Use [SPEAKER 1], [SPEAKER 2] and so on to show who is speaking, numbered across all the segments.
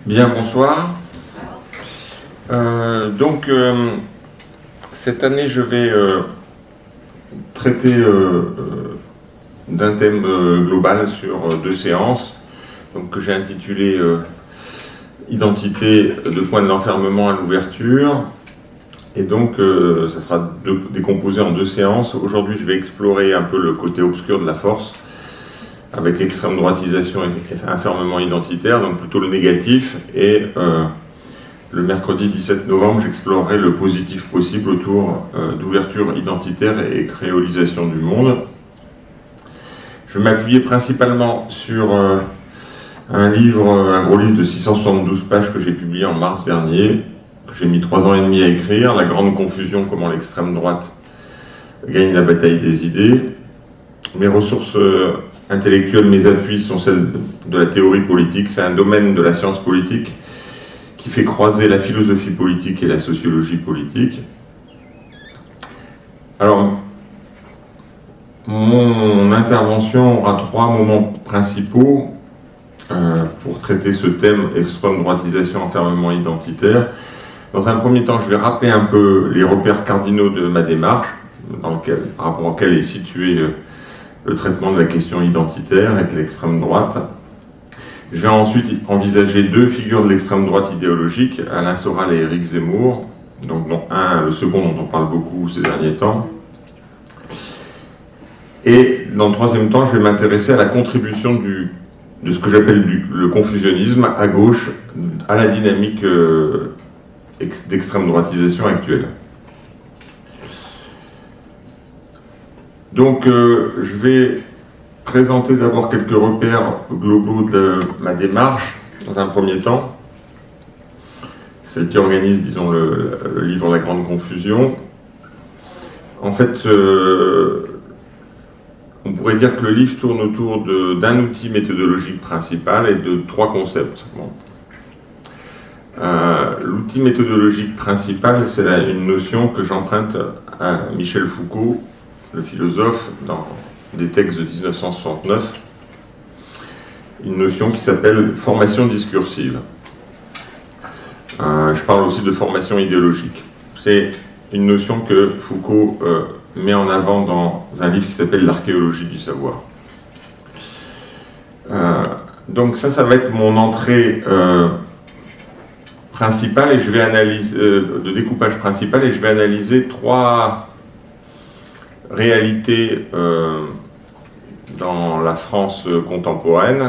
[SPEAKER 1] Bien, bonsoir. Cette année, je vais traiter d'un thème global sur 2 séances, donc, que j'ai intitulé Identité de point de l'enfermement à l'ouverture. Et donc, ça sera décomposé en 2 séances. Aujourd'hui, je vais explorer un peu le côté obscur de la force, avec extrême droitisation et enfermement identitaire, donc plutôt le négatif. Et le mercredi 17 novembre, j'explorerai le positif possible autour d'ouverture identitaire et créolisation du monde. Je vais m'appuyer principalement sur un gros livre de 672 pages que j'ai publié en mars dernier, que j'ai mis 3 ans et demi à écrire, La grande confusion, comment l'extrême droite gagne la bataille des idées. Mes ressources intellectuelles, mes appuis sont celles de la théorie politique. C'est un domaine de la science politique qui fait croiser la philosophie politique et la sociologie politique. Alors, mon intervention aura 3 moments principaux pour traiter ce thème extrême droitisation, enfermement identitaire. Dans un premier temps, je vais rappeler un peu les repères cardinaux de ma démarche, par rapport auxquels est situé le traitement de la question identitaire et de l'extrême droite. Je vais ensuite envisager 2 figures de l'extrême droite idéologique, Alain Soral et Éric Zemmour, donc dont le second dont on parle beaucoup ces derniers temps. Et dans le 3e temps, je vais m'intéresser à la contribution de ce que j'appelle le confusionnisme à gauche à la dynamique d'extrême droitisation actuelle. Donc, je vais présenter d'abord quelques repères globaux de ma démarche, dans un premier temps. Celle qui organise, disons, le livre La grande confusion. En fait, on pourrait dire que le livre tourne autour d'un outil méthodologique principal et de 3 concepts. Bon. L'outil méthodologique principal, c'est une notion que j'emprunte à Michel Foucault, le philosophe, dans des textes de 1969, une notion qui s'appelle formation discursive. Je parle aussi de formation idéologique. C'est une notion que Foucault met en avant dans un livre qui s'appelle L'archéologie du savoir. Donc ça va être mon entrée principale, et je vais analyser de découpage principal, et je vais analyser 3 réalités dans la France contemporaine,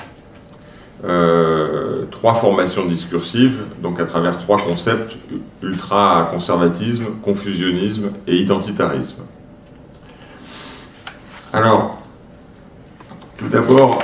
[SPEAKER 1] 3 formations discursives, donc à travers 3 concepts: ultra-conservatisme, confusionnisme et identitarisme. Alors, tout d'abord,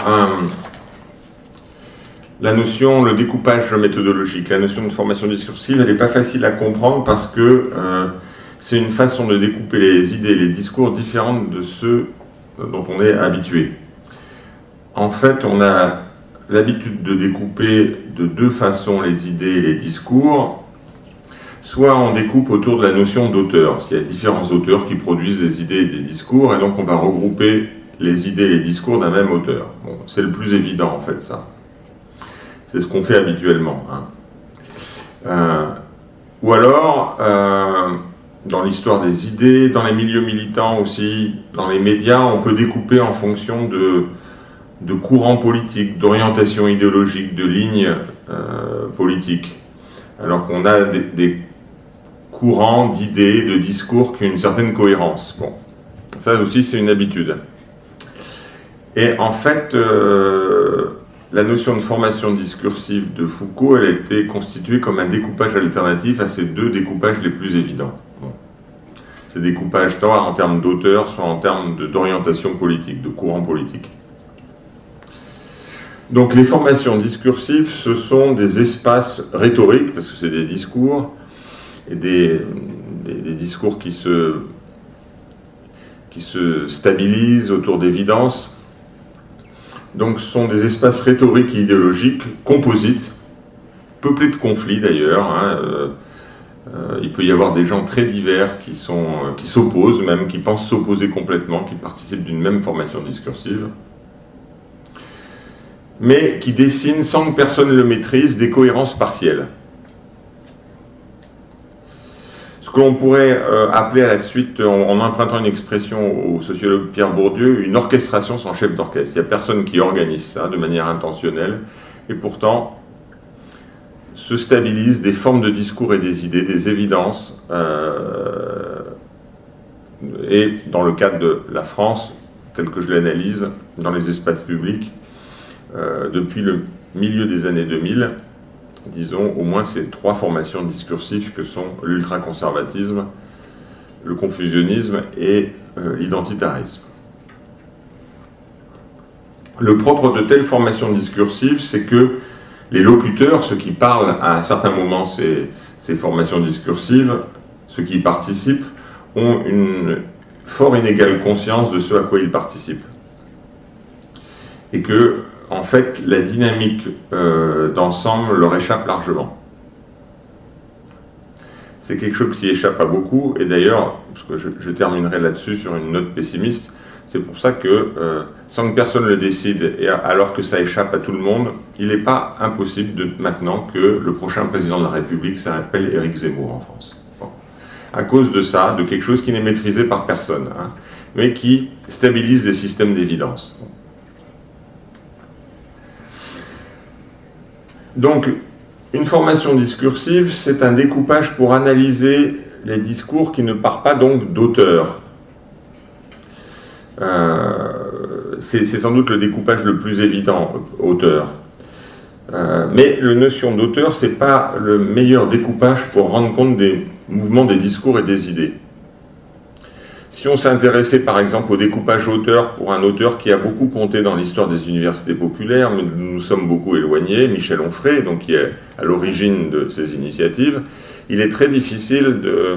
[SPEAKER 1] le découpage méthodologique, la notion de formation discursive, elle n'est pas facile à comprendre parce que c'est une façon de découper les idées, les discours différentes de ceux dont on est habitué. En fait, on a l'habitude de découper de 2 façons les idées et les discours. Soit on découpe autour de la notion d'auteur, il y a différents auteurs qui produisent des idées et des discours, et donc on va regrouper les idées et les discours d'un même auteur. Bon, c'est le plus évident en fait, ça. C'est ce qu'on fait habituellement. Ou alors, dans l'histoire des idées, dans les milieux militants aussi, dans les médias, on peut découper en fonction de courants politiques, d'orientation idéologique, de lignes politiques. Alors qu'on a des courants d'idées, de discours qui ont une certaine cohérence. Bon, ça aussi c'est une habitude. Et en fait, la notion de formation discursive de Foucault, elle a été constituée comme un découpage alternatif à ces 2 découpages les plus évidents. Bon. Ces découpages tant en termes d'auteur, soit en termes d'orientation politique, de courant politique. Donc les formations discursives, ce sont des espaces rhétoriques, parce que c'est des discours, et des discours qui se stabilisent autour d'évidences. Donc ce sont des espaces rhétoriques et idéologiques composites, peuplés de conflits d'ailleurs. Il peut y avoir des gens très divers qui s'opposent, même qui pensent s'opposer complètement, qui participent d'une même formation discursive. mais qui dessine, sans que personne le maîtrise, des cohérences partielles. Ce que l'on pourrait appeler à la suite, en empruntant une expression au sociologue Pierre Bourdieu, une orchestration sans chef d'orchestre. Il n'y a personne qui organise ça de manière intentionnelle, et pourtant se stabilisent des formes de discours et des idées, des évidences, et dans le cadre de la France, tel que je l'analyse, dans les espaces publics, depuis le milieu des années 2000, disons, au moins ces trois formations discursives que sont l'ultraconservatisme, le confusionnisme et l'identitarisme. Le propre de telles formations discursives, c'est que les locuteurs, ceux qui parlent à un certain moment ces formations discursives, ceux qui y participent, ont une fort inégale conscience de ce à quoi ils participent. Et que, en fait, la dynamique d'ensemble leur échappe largement. C'est quelque chose qui échappe à beaucoup, et d'ailleurs, parce que je terminerai là-dessus sur une note pessimiste, c'est pour ça que, sans que personne le décide, et alors que ça échappe à tout le monde, il n'est pas impossible maintenant que le prochain président de la République s'appelle Éric Zemmour en France. Bon. À cause de ça, de quelque chose qui n'est maîtrisé par personne, hein, mais qui stabilise des systèmes d'évidence. Donc, une formation discursive, c'est un découpage pour analyser les discours qui ne partent pas donc d'auteur. C'est sans doute le découpage le plus évident, auteur. Mais la notion d'auteur, ce n'est pas le meilleur découpage pour rendre compte des mouvements, des discours et des idées. Si on s'intéressait par exemple au découpage auteur pour un auteur qui a beaucoup compté dans l'histoire des universités populaires, mais nous nous sommes beaucoup éloignés, Michel Onfray, donc qui est à l'origine de ces initiatives, il est très difficile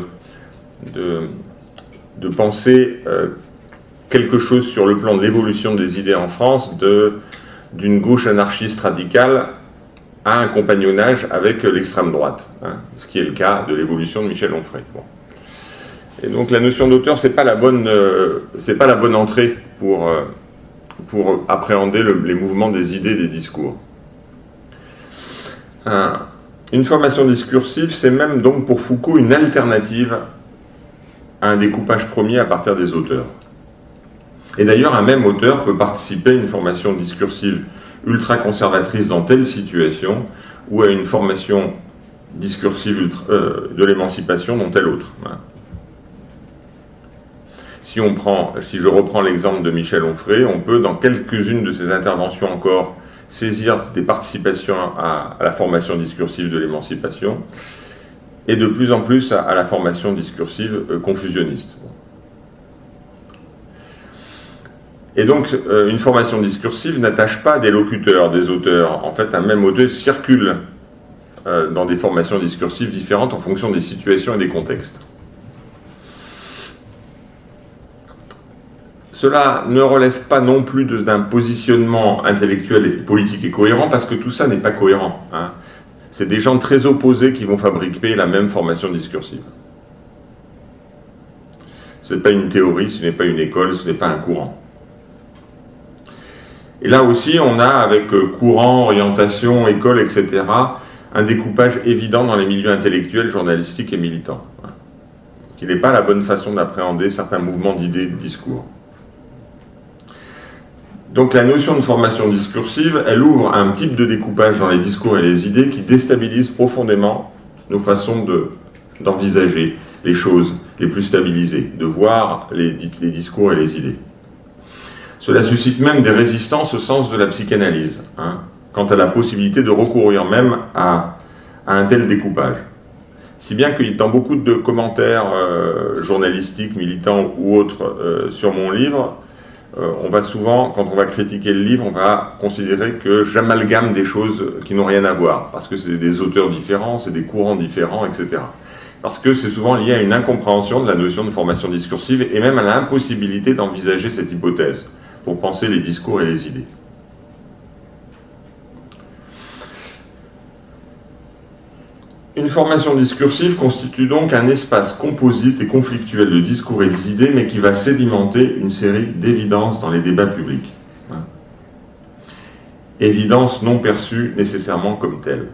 [SPEAKER 1] de penser quelque chose sur le plan de l'évolution des idées en France d'une gauche anarchiste radicale à un compagnonnage avec l'extrême droite, hein, ce qui est le cas de l'évolution de Michel Onfray. Bon. Et donc la notion d'auteur, c'est pas la bonne entrée pour appréhender les mouvements des idées, des discours. Une formation discursive, c'est même donc pour Foucault une alternative à un découpage premier à partir des auteurs. Et d'ailleurs, un même auteur peut participer à une formation discursive ultra-conservatrice dans telle situation, ou à une formation discursive de l'émancipation dans telle autre. Si je reprends l'exemple de Michel Onfray, on peut, dans quelques-unes de ses interventions encore, saisir des participations à la formation discursive de l'émancipation, et de plus en plus à la formation discursive confusionniste. Et donc, une formation discursive n'attache pas des locuteurs, des auteurs. En fait, un même auteur circule dans des formations discursives différentes en fonction des situations et des contextes. Cela ne relève pas non plus d'un positionnement intellectuel et politique et cohérent, parce que tout ça n'est pas cohérent. Hein. C'est des gens très opposés qui vont fabriquer la même formation discursive. Ce n'est pas une théorie, ce n'est pas une école, ce n'est pas un courant. Et là aussi, on a, avec courant, orientation, école, etc., un découpage évident dans les milieux intellectuels, journalistiques et militants, hein, qui n'est pas la bonne façon d'appréhender certains mouvements d'idées et de discours. Donc la notion de formation discursive, elle ouvre un type de découpage dans les discours et les idées qui déstabilise profondément nos façons d'envisager les choses les plus stabilisées, de voir les discours et les idées. Cela suscite même des résistances au sens de la psychanalyse, hein, quant à la possibilité de recourir même à un tel découpage. Si bien que dans beaucoup de commentaires journalistiques, militants ou autres sur mon livre, on va souvent, quand on va critiquer le livre, on va considérer que j'amalgame des choses qui n'ont rien à voir, parce que c'est des auteurs différents, c'est des courants différents, etc. Parce que c'est souvent lié à une incompréhension de la notion de formation discursive et même à l'impossibilité d'envisager cette hypothèse pour penser les discours et les idées. Une formation discursive constitue donc un espace composite et conflictuel de discours et d'idées, mais qui va sédimenter une série d'évidences dans les débats publics. évidence non perçue nécessairement comme telle.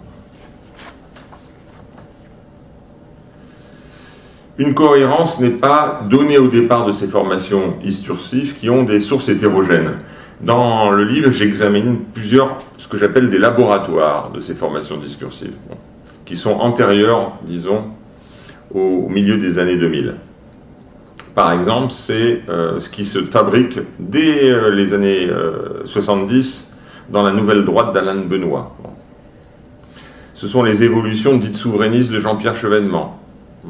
[SPEAKER 1] Une cohérence n'est pas donnée au départ de ces formations discursives qui ont des sources hétérogènes. Dans le livre, j'examine plusieurs, ce que j'appelle des laboratoires de ces formations discursives, qui sont antérieures, disons, au milieu des années 2000. Par exemple, c'est ce qui se fabrique dès les années 70 dans la nouvelle droite d'Alain Benoît. Ce sont les évolutions dites souverainistes de Jean-Pierre Chevènement.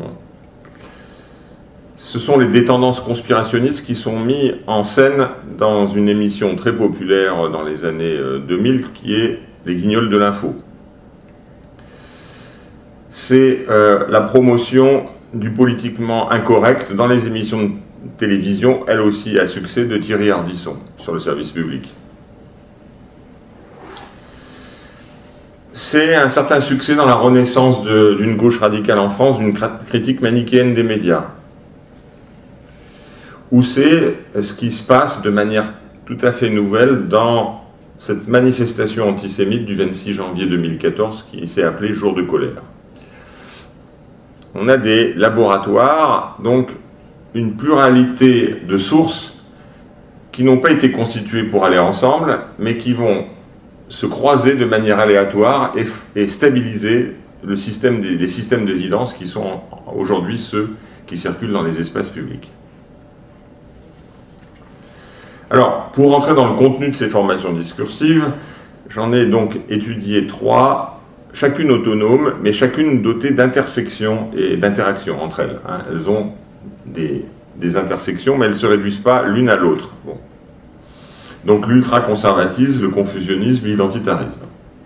[SPEAKER 1] Ce sont des tendances conspirationnistes qui sont mises en scène dans une émission très populaire dans les années 2000 qui est Les Guignols de l'info. C'est la promotion du politiquement incorrect dans les émissions de télévision, elle aussi à succès, de Thierry Ardisson sur le service public. C'est un certain succès dans la renaissance d'une gauche radicale en France, d'une critique manichéenne des médias. Ou c'est ce qui se passe de manière tout à fait nouvelle dans cette manifestation antisémite du 26 janvier 2014 qui s'est appelée Jour de colère. On a des laboratoires, donc une pluralité de sources qui n'ont pas été constituées pour aller ensemble, mais qui vont se croiser de manière aléatoire et stabiliser les systèmes d'évidence qui sont aujourd'hui ceux qui circulent dans les espaces publics. Alors, pour rentrer dans le contenu de ces formations discursives, j'en ai donc étudié 3, chacune autonome, mais chacune dotée d'intersections et d'interactions entre elles. Elles ont des intersections, mais elles ne se réduisent pas l'une à l'autre. Bon. Donc l'ultraconservatisme, le confusionnisme, l'identitarisme.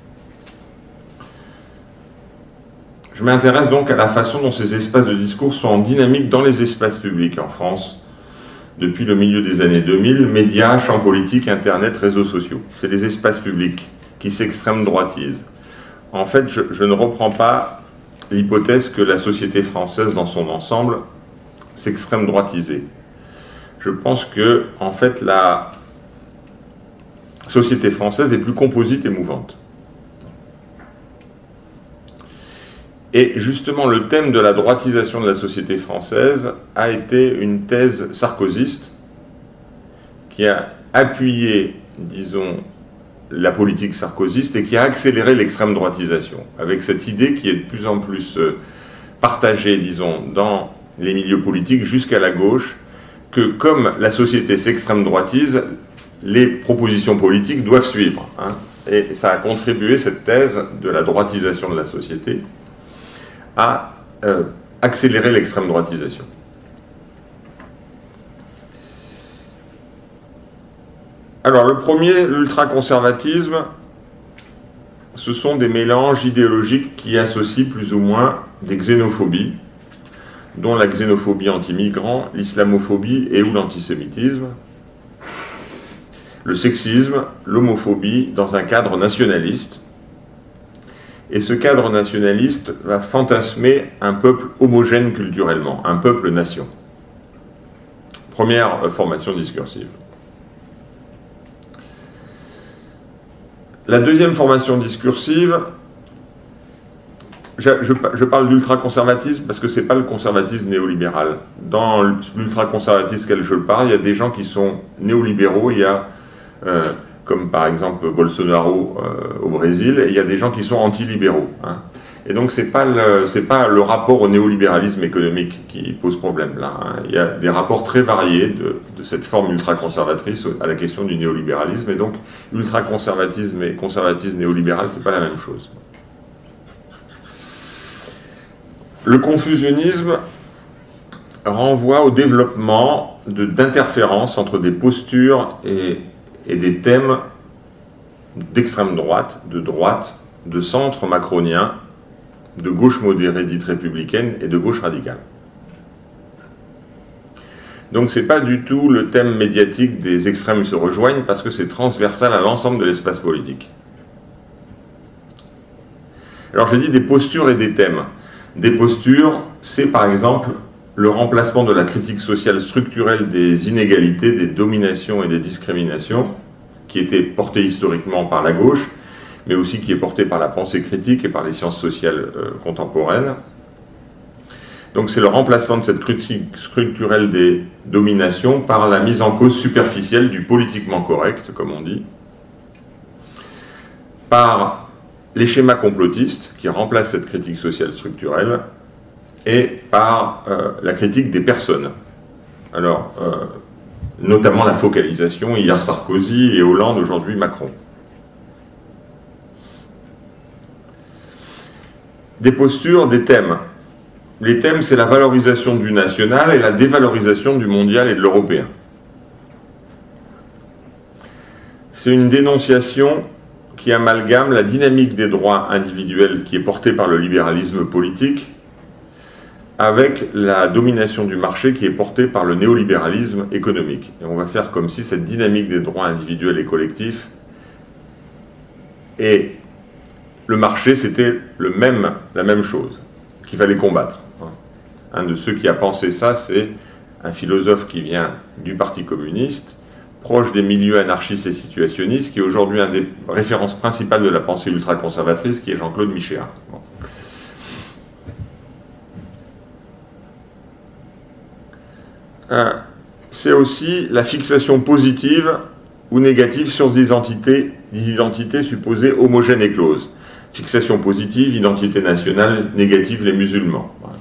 [SPEAKER 1] Je m'intéresse donc à la façon dont ces espaces de discours sont en dynamique dans les espaces publics en France, depuis le milieu des années 2000, médias, champs politiques, Internet, réseaux sociaux. C'est les espaces publics qui s'extrême droitisent. En fait, je ne reprends pas l'hypothèse que la société française dans son ensemble s'extrême droitisée. Je pense que, en fait, la société française est plus composite et mouvante. Et justement, le thème de la droitisation de la société française a été une thèse sarkozyste qui a appuyé, disons, la politique sarkozyste et qui a accéléré l'extrême droitisation, avec cette idée qui est de plus en plus partagée, disons, dans les milieux politiques jusqu'à la gauche, que comme la société s'extrême droitise, les propositions politiques doivent suivre. Et ça a contribué, cette thèse de la droitisation de la société, à accélérer l'extrême droitisation. Alors le premier, l'ultraconservatisme, ce sont des mélanges idéologiques qui associent plus ou moins des xénophobies, dont la xénophobie anti-migrants, l'islamophobie et ou l'antisémitisme, le sexisme, l'homophobie dans un cadre nationaliste. Et ce cadre nationaliste va fantasmer un peuple homogène culturellement, un peuple-nation. Première formation discursive. La deuxième formation discursive, je parle d'ultraconservatisme parce que ce n'est pas le conservatisme néolibéral. Dans l'ultraconservatisme auquel je parle, il y a des gens qui sont néolibéraux, il y a... comme par exemple Bolsonaro au Brésil, et il y a des gens qui sont antilibéraux. Et donc c'est pas le rapport au néolibéralisme économique qui pose problème là. Il y a des rapports très variés de cette forme ultra-conservatrice à la question du néolibéralisme, et donc ultra-conservatisme et conservatisme néolibéral, c'est pas la même chose. Le confusionnisme renvoie au développement d'interférences entre des postures et des thèmes d'extrême droite, de centre macronien, de gauche modérée dite républicaine et de gauche radicale. Donc c'est pas du tout le thème médiatique des extrêmes se rejoignent parce que c'est transversal à l'ensemble de l'espace politique. Alors j'ai dit des postures et des thèmes. Des postures, c'est par exemple le remplacement de la critique sociale structurelle des inégalités, des dominations et des discriminations, qui était porté historiquement par la gauche, mais aussi qui est porté par la pensée critique et par les sciences sociales contemporaines. Donc c'est le remplacement de cette critique structurelle des dominations par la mise en cause superficielle du politiquement correct, comme on dit, par les schémas complotistes qui remplacent cette critique sociale structurelle, et par la critique des personnes. Alors, notamment la focalisation, hier Sarkozy et Hollande, aujourd'hui Macron. Des postures, des thèmes. Les thèmes, c'est la valorisation du national et la dévalorisation du mondial et de l'européen. C'est une dénonciation qui amalgame la dynamique des droits individuels qui est portée par le libéralisme politique avec la domination du marché qui est portée par le néolibéralisme économique. Et on va faire comme si cette dynamique des droits individuels et collectifs et le marché, c'était la même chose, qu'il fallait combattre. Un de ceux qui a pensé ça, c'est un philosophe qui vient du Parti communiste, proche des milieux anarchistes et situationnistes, qui est aujourd'hui un des références principales de la pensée ultra-conservatrice, qui est Jean-Claude Michéa. Bon. C'est aussi la fixation positive ou négative sur des identités supposées homogènes et closes. Fixation positive, identité nationale, négative, les musulmans. Voilà.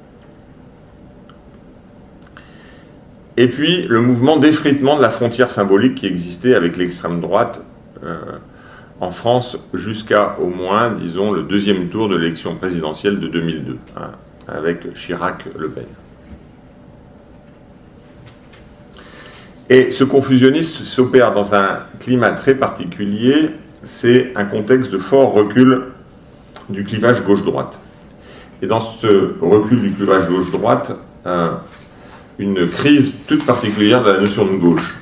[SPEAKER 1] Et puis, le mouvement d'effritement de la frontière symbolique qui existait avec l'extrême droite en France jusqu'à au moins, disons, le deuxième tour de l'élection présidentielle de 2002, hein, avec Chirac-Le Pen. Et ce confusionnisme s'opère dans un climat très particulier, c'est un contexte de fort recul du clivage gauche-droite. Et dans ce recul du clivage gauche-droite, une crise toute particulière de la notion de gauche.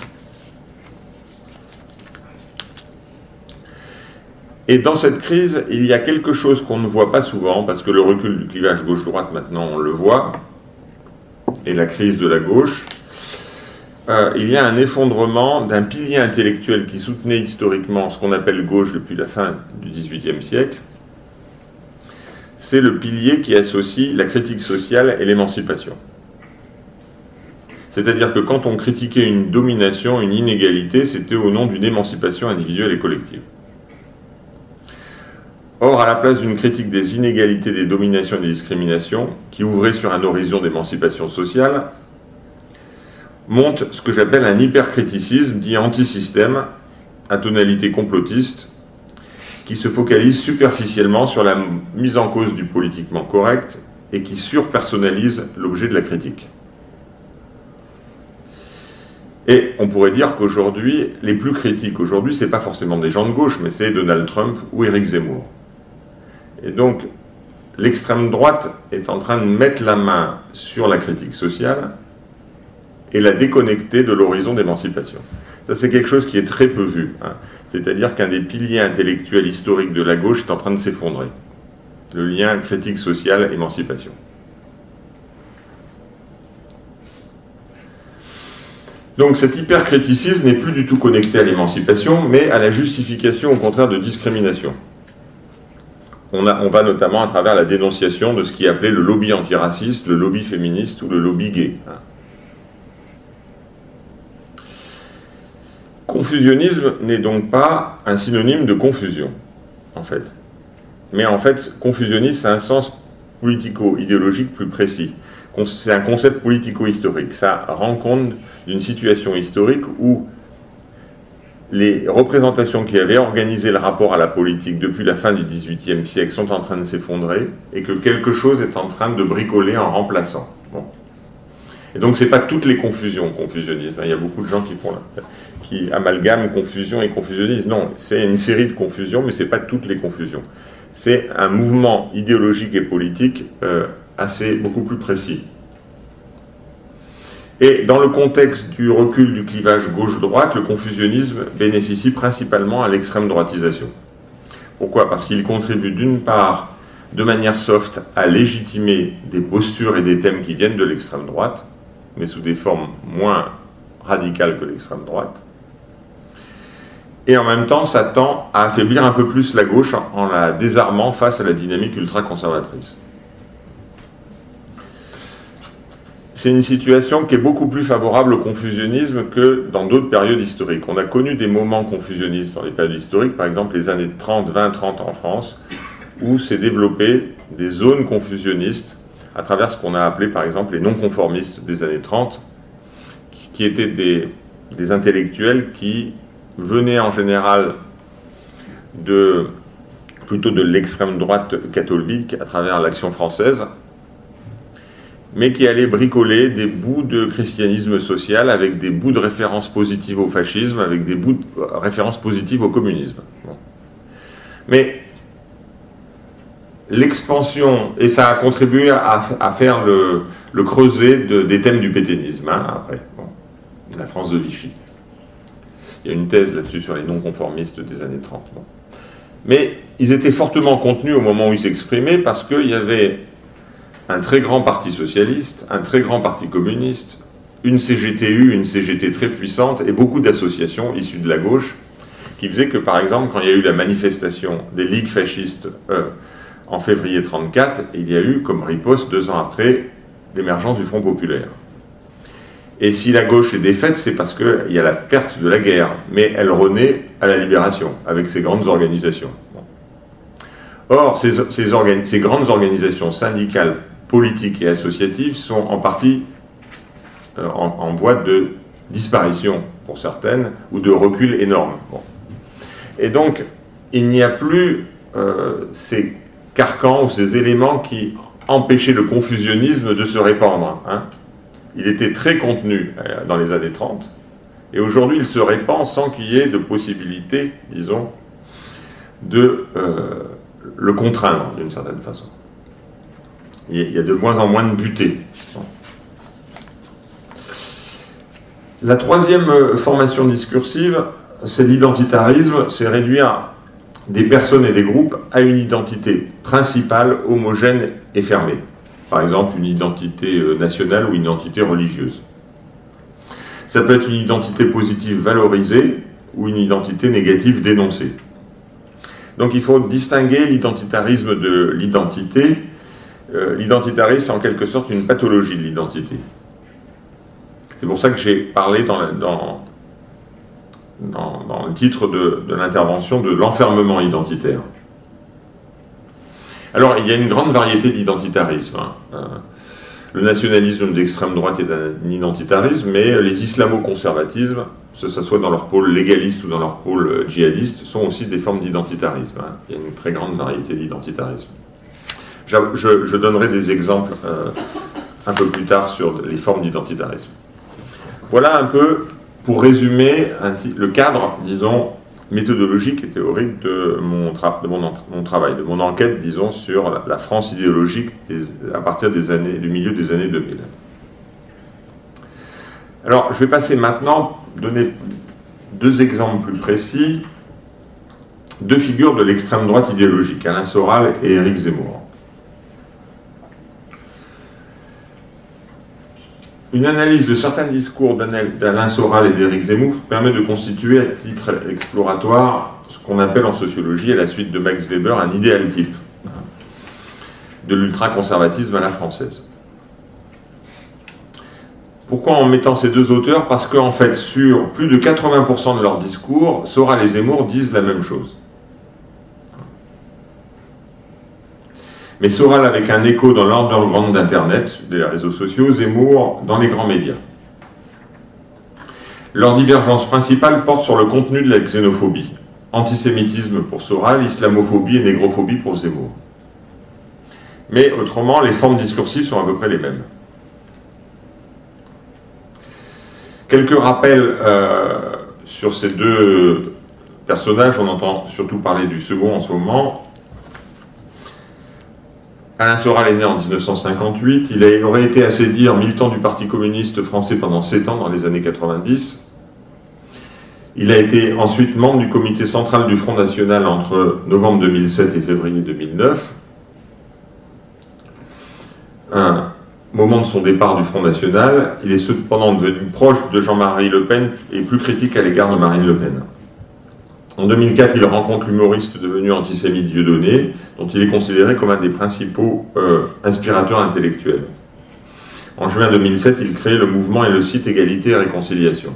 [SPEAKER 1] Et dans cette crise, il y a quelque chose qu'on ne voit pas souvent, parce que le recul du clivage gauche-droite, maintenant, on le voit, et la crise de la gauche, il y a un effondrement d'un pilier intellectuel qui soutenait historiquement ce qu'on appelle gauche depuis la fin du XVIIIe siècle. C'est le pilier qui associe la critique sociale et l'émancipation. C'est-à-dire que quand on critiquait une domination, une inégalité, c'était au nom d'une émancipation individuelle et collective. Or, à la place d'une critique des inégalités, des dominations et des discriminations, qui ouvrait sur un horizon d'émancipation sociale, monte ce que j'appelle un hypercriticisme dit anti-système, à tonalité complotiste, qui se focalise superficiellement sur la mise en cause du politiquement correct et qui surpersonnalise l'objet de la critique. Et on pourrait dire qu'aujourd'hui, les plus critiques aujourd'hui, ce n'est pas forcément des gens de gauche, mais c'est Donald Trump ou Éric Zemmour. Et donc, l'extrême droite est en train de mettre la main sur la critique sociale et la déconnecter de l'horizon d'émancipation. Ça, c'est quelque chose qui est très peu vu. Hein. C'est-à-dire qu'un des piliers intellectuels historiques de la gauche est en train de s'effondrer. Le lien critique sociale, émancipation. Donc cet hypercriticisme n'est plus du tout connecté à l'émancipation, mais à la justification, au contraire, de discrimination. On va notamment à travers la dénonciation de ce qui est appelé le lobby antiraciste, le lobby féministe ou le lobby gay. Confusionnisme n'est donc pas un synonyme de confusion, en fait. Mais en fait, confusionnisme, c'est un sens politico-idéologique plus précis. C'est un concept politico-historique. Ça rend compte d'une situation historique où les représentations qui avaient organisé le rapport à la politique depuis la fin du XVIIIe siècle sont en train de s'effondrer et que quelque chose est en train de bricoler en remplaçant. Bon. Et donc, ce n'est pas toutes les confusions, confusionnisme. Il y a beaucoup de gens qui amalgament confusion et confusionnisme. Non, c'est une série de confusions, mais ce n'est pas toutes les confusions. C'est un mouvement idéologique et politique beaucoup plus précis. Et dans le contexte du recul du clivage gauche-droite, le confusionnisme bénéficie principalement à l'extrême droitisation. Pourquoi ? Parce qu'il contribue d'une part, de manière soft, à légitimer des postures et des thèmes qui viennent de l'extrême droite, mais sous des formes moins radicales que l'extrême droite. et en même temps, ça tend à affaiblir un peu plus la gauche en la désarmant face à la dynamique ultra-conservatrice. C'est une situation qui est beaucoup plus favorable au confusionnisme que dans d'autres périodes historiques. On a connu des moments confusionnistes dans les périodes historiques, par exemple les années 30, 20-30 en France, où s'est développé des zones confusionnistes à travers ce qu'on a appelé par exemple les non-conformistes des années 30, qui étaient des intellectuels qui venaient en général plutôt de l'extrême droite catholique à travers l'Action française, mais qui allaient bricoler des bouts de christianisme social avec des bouts de références positives au fascisme, avec des bouts de références positives au communisme. Bon. Mais l'expansion, et ça a contribué à faire le creuset des thèmes du pétainisme, hein, après, bon, la France de Vichy. Il y a une thèse là-dessus sur les non-conformistes des années 30. Bon. Mais ils étaient fortement contenus au moment où ils s'exprimaient parce qu'il y avait un très grand parti socialiste, un très grand parti communiste, une CGTU, une CGT très puissante et beaucoup d'associations issues de la gauche qui faisaient que, par exemple, quand il y a eu la manifestation des ligues fascistes en février 1934, il y a eu comme riposte 2 ans après l'émergence du Front populaire. Et si la gauche est défaite, c'est parce qu'il y a la perte de la guerre, mais elle renaît à la libération, avec ses grandes organisations. Or, ces grandes organisations syndicales, politiques et associatives sont en partie en voie de disparition pour certaines, ou de recul énorme. Bon. Et donc, il n'y a plus ces carcans ou ces éléments qui empêchaient le confusionnisme de se répandre. Hein. Il était très contenu dans les années 30, et aujourd'hui il se répand sans qu'il y ait de possibilité, disons, de le contraindre d'une certaine façon. Il y a de moins en moins de butées. La troisième formation discursive, c'est l'identitarisme, c'est réduire des personnes et des groupes à une identité principale, homogène et fermée. Par exemple, une identité nationale ou une identité religieuse. Ça peut être une identité positive valorisée ou une identité négative dénoncée. Donc il faut distinguer l'identitarisme de l'identité. L'identitarisme, c'est en quelque sorte une pathologie de l'identité. C'est pour ça que j'ai parlé dans le titre de l'intervention de l'enfermement identitaire. Alors, il y a une grande variété d'identitarisme. Le nationalisme d'extrême droite est un identitarisme, mais les islamo-conservatismes, que ce soit dans leur pôle légaliste ou dans leur pôle djihadiste, sont aussi des formes d'identitarisme. Il y a une très grande variété d'identitarisme. Je donnerai des exemples un peu plus tard sur les formes d'identitarisme. Voilà un peu, pour résumer, le cadre, disons, méthodologique et théorique de mon travail, de mon enquête, disons, sur la France idéologique à partir du milieu des années 2000. Alors, je vais passer maintenant, donner 2 exemples plus précis, 2 figures de l'extrême droite idéologique, Alain Soral et Éric Zemmour. Une analyse de certains discours d'Alain Soral et d'Éric Zemmour permet de constituer à titre exploratoire ce qu'on appelle en sociologie, à la suite de Max Weber, un idéal type de l'ultraconservatisme à la française. Pourquoi en mettant ces 2 auteurs? Parce qu'en fait, sur plus de 80% de leurs discours, Soral et Zemmour disent la même chose. Mais Soral avec un écho dans l'underground d'Internet, des réseaux sociaux, Zemmour dans les grands médias. Leur divergence principale porte sur le contenu de la xénophobie. Antisémitisme pour Soral, islamophobie et négrophobie pour Zemmour. Mais autrement, les formes discursives sont à peu près les mêmes. Quelques rappels sur ces 2 personnages, on entend surtout parler du second en ce moment. Alain Soral est né en 1958, il aurait été, à ses dires, militant du Parti communiste français pendant 7 ans dans les années 90. Il a été ensuite membre du comité central du Front National entre novembre 2007 et février 2009. Un moment de son départ du Front National, il est cependant devenu proche de Jean-Marie Le Pen et plus critique à l'égard de Marine Le Pen. En 2004, il rencontre l'humoriste devenu antisémite Dieudonné, dont il est considéré comme un des principaux inspirateurs intellectuels. En juin 2007, il crée le mouvement et le site Égalité et Réconciliation.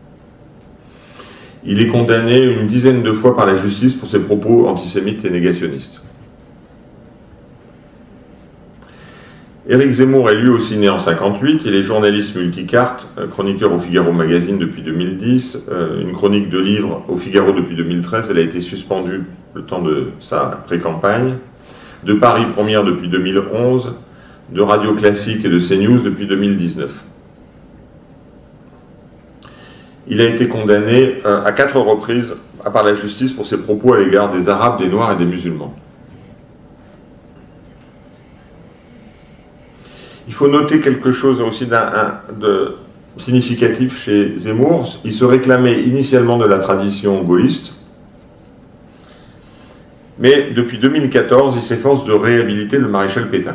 [SPEAKER 1] Il est condamné une dizaine de fois par la justice pour ses propos antisémites et négationnistes. Éric Zemmour est lui aussi né en 1958, il est journaliste multicarte, chroniqueur au Figaro Magazine depuis 2010, une chronique de livres au Figaro depuis 2013, elle a été suspendue le temps de sa pré-campagne, de Paris Première depuis 2011, de Radio Classique et de CNews depuis 2019. Il a été condamné à 4 reprises par la justice pour ses propos à l'égard des Arabes, des Noirs et des musulmans. Il faut noter quelque chose aussi de significatif chez Zemmour. Il se réclamait initialement de la tradition gaulliste, mais depuis 2014, il s'efforce de réhabiliter le maréchal Pétain,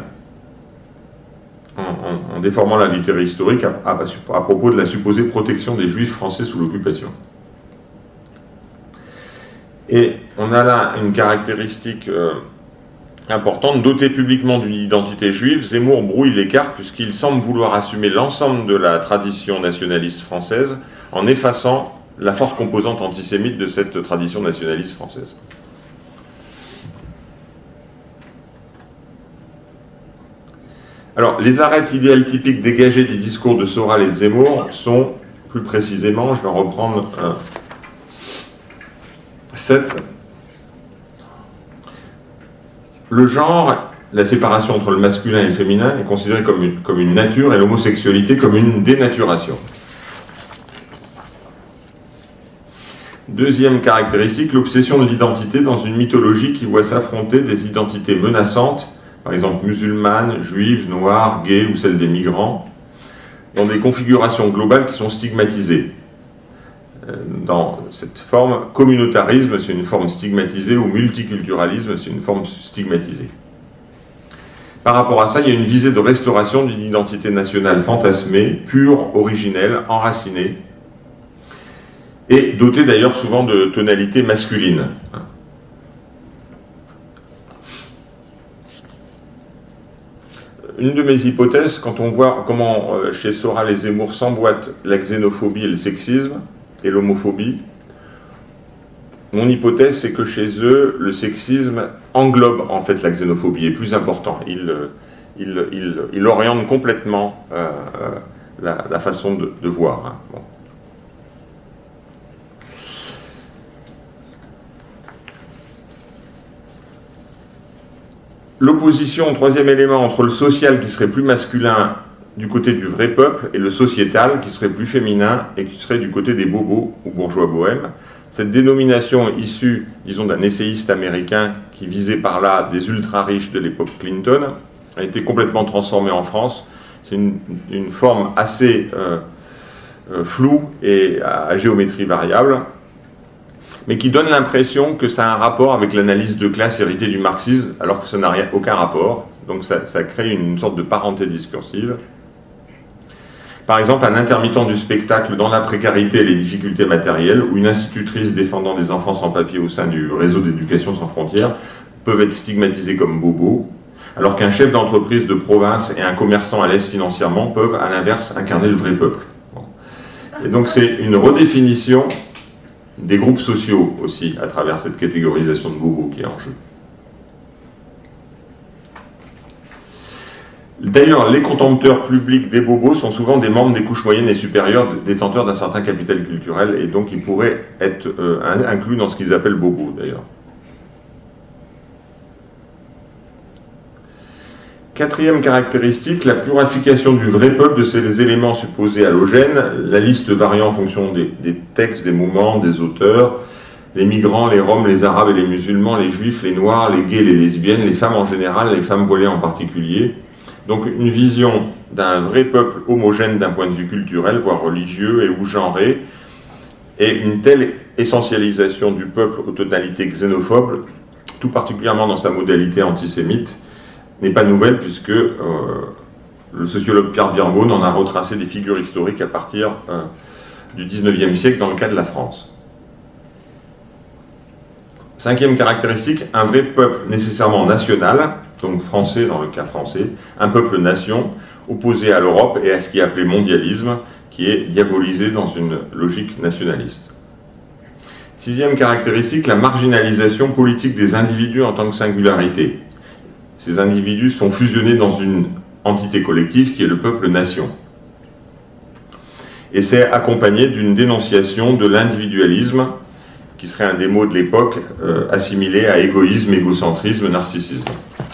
[SPEAKER 1] en déformant la vérité historique à propos de la supposée protection des Juifs français sous l'occupation. Et on a là une caractéristique importante, doté publiquement d'une identité juive, Zemmour brouille les cartes puisqu'il semble vouloir assumer l'ensemble de la tradition nationaliste française en effaçant la forte composante antisémite de cette tradition nationaliste française. Alors, les arêtes idéales typiques dégagées des discours de Soral et de Zemmour sont, plus précisément, je vais en reprendre 7. Le genre, la séparation entre le masculin et le féminin est considérée comme une nature et l'homosexualité comme une dénaturation. Deuxième caractéristique, l'obsession de l'identité dans une mythologie qui voit s'affronter des identités menaçantes, par exemple musulmanes, juives, noires, gays ou celles des migrants, dans des configurations globales qui sont stigmatisées. Dans cette forme, communautarisme, c'est une forme stigmatisée, ou multiculturalisme, c'est une forme stigmatisée. Par rapport à ça, il y a une visée de restauration d'une identité nationale fantasmée, pure, originelle, enracinée, et dotée d'ailleurs souvent de tonalités masculines. Une de mes hypothèses, quand on voit comment chez Soral et Zemmour s'emboîtent la xénophobie et le sexisme, et l'homophobie, mon hypothèse c'est que chez eux, le sexisme englobe en fait la xénophobie, est plus important. Il oriente complètement la façon de voir. Bon. L'opposition, troisième élément, entre le social qui serait plus masculin du côté du vrai peuple et le sociétal qui serait plus féminin et qui serait du côté des bobos ou bourgeois bohèmes. Cette dénomination issue, disons, d'un essayiste américain qui visait par là des ultra-riches de l'époque Clinton a été complètement transformée en France. C'est une forme assez floue et à géométrie variable, mais qui donne l'impression que ça a un rapport avec l'analyse de classe héritée du marxisme, alors que ça n'a aucun rapport. Donc ça crée une sorte de parenté discursive. Par exemple, un intermittent du spectacle dans la précarité et les difficultés matérielles, ou une institutrice défendant des enfants sans papier au sein du réseau d'éducation sans frontières, peuvent être stigmatisés comme bobos, alors qu'un chef d'entreprise de province et un commerçant à l'aise financièrement peuvent, à l'inverse, incarner le vrai peuple. Bon. Et donc c'est une redéfinition des groupes sociaux aussi, à travers cette catégorisation de bobos qui est en jeu. D'ailleurs, les contempteurs publics des bobos sont souvent des membres des couches moyennes et supérieures détenteurs d'un certain capital culturel, et donc ils pourraient être inclus dans ce qu'ils appellent bobos, d'ailleurs. Quatrième caractéristique, la purification du vrai peuple de ces éléments supposés halogènes, la liste variant en fonction des textes, des moments, des auteurs, les migrants, les roms, les arabes et les musulmans, les juifs, les noirs, les gays, les lesbiennes, les femmes en général, les femmes voilées en particulier. Donc une vision d'un vrai peuple homogène d'un point de vue culturel, voire religieux et ou genré, et une telle essentialisation du peuple aux tonalités xénophobes, tout particulièrement dans sa modalité antisémite, n'est pas nouvelle puisque le sociologue Pierre Birnbaum en a retracé des figures historiques à partir du XIXe siècle dans le cas de la France. Cinquième caractéristique, un vrai peuple nécessairement national, donc français dans le cas français, un peuple-nation, opposé à l'Europe et à ce qui est appelé mondialisme, qui est diabolisé dans une logique nationaliste. Sixième caractéristique, la marginalisation politique des individus en tant que singularité. Ces individus sont fusionnés dans une entité collective qui est le peuple-nation. Et c'est accompagné d'une dénonciation de l'individualisme, qui serait un des mots de l'époque, assimilé à égoïsme, égocentrisme, narcissisme.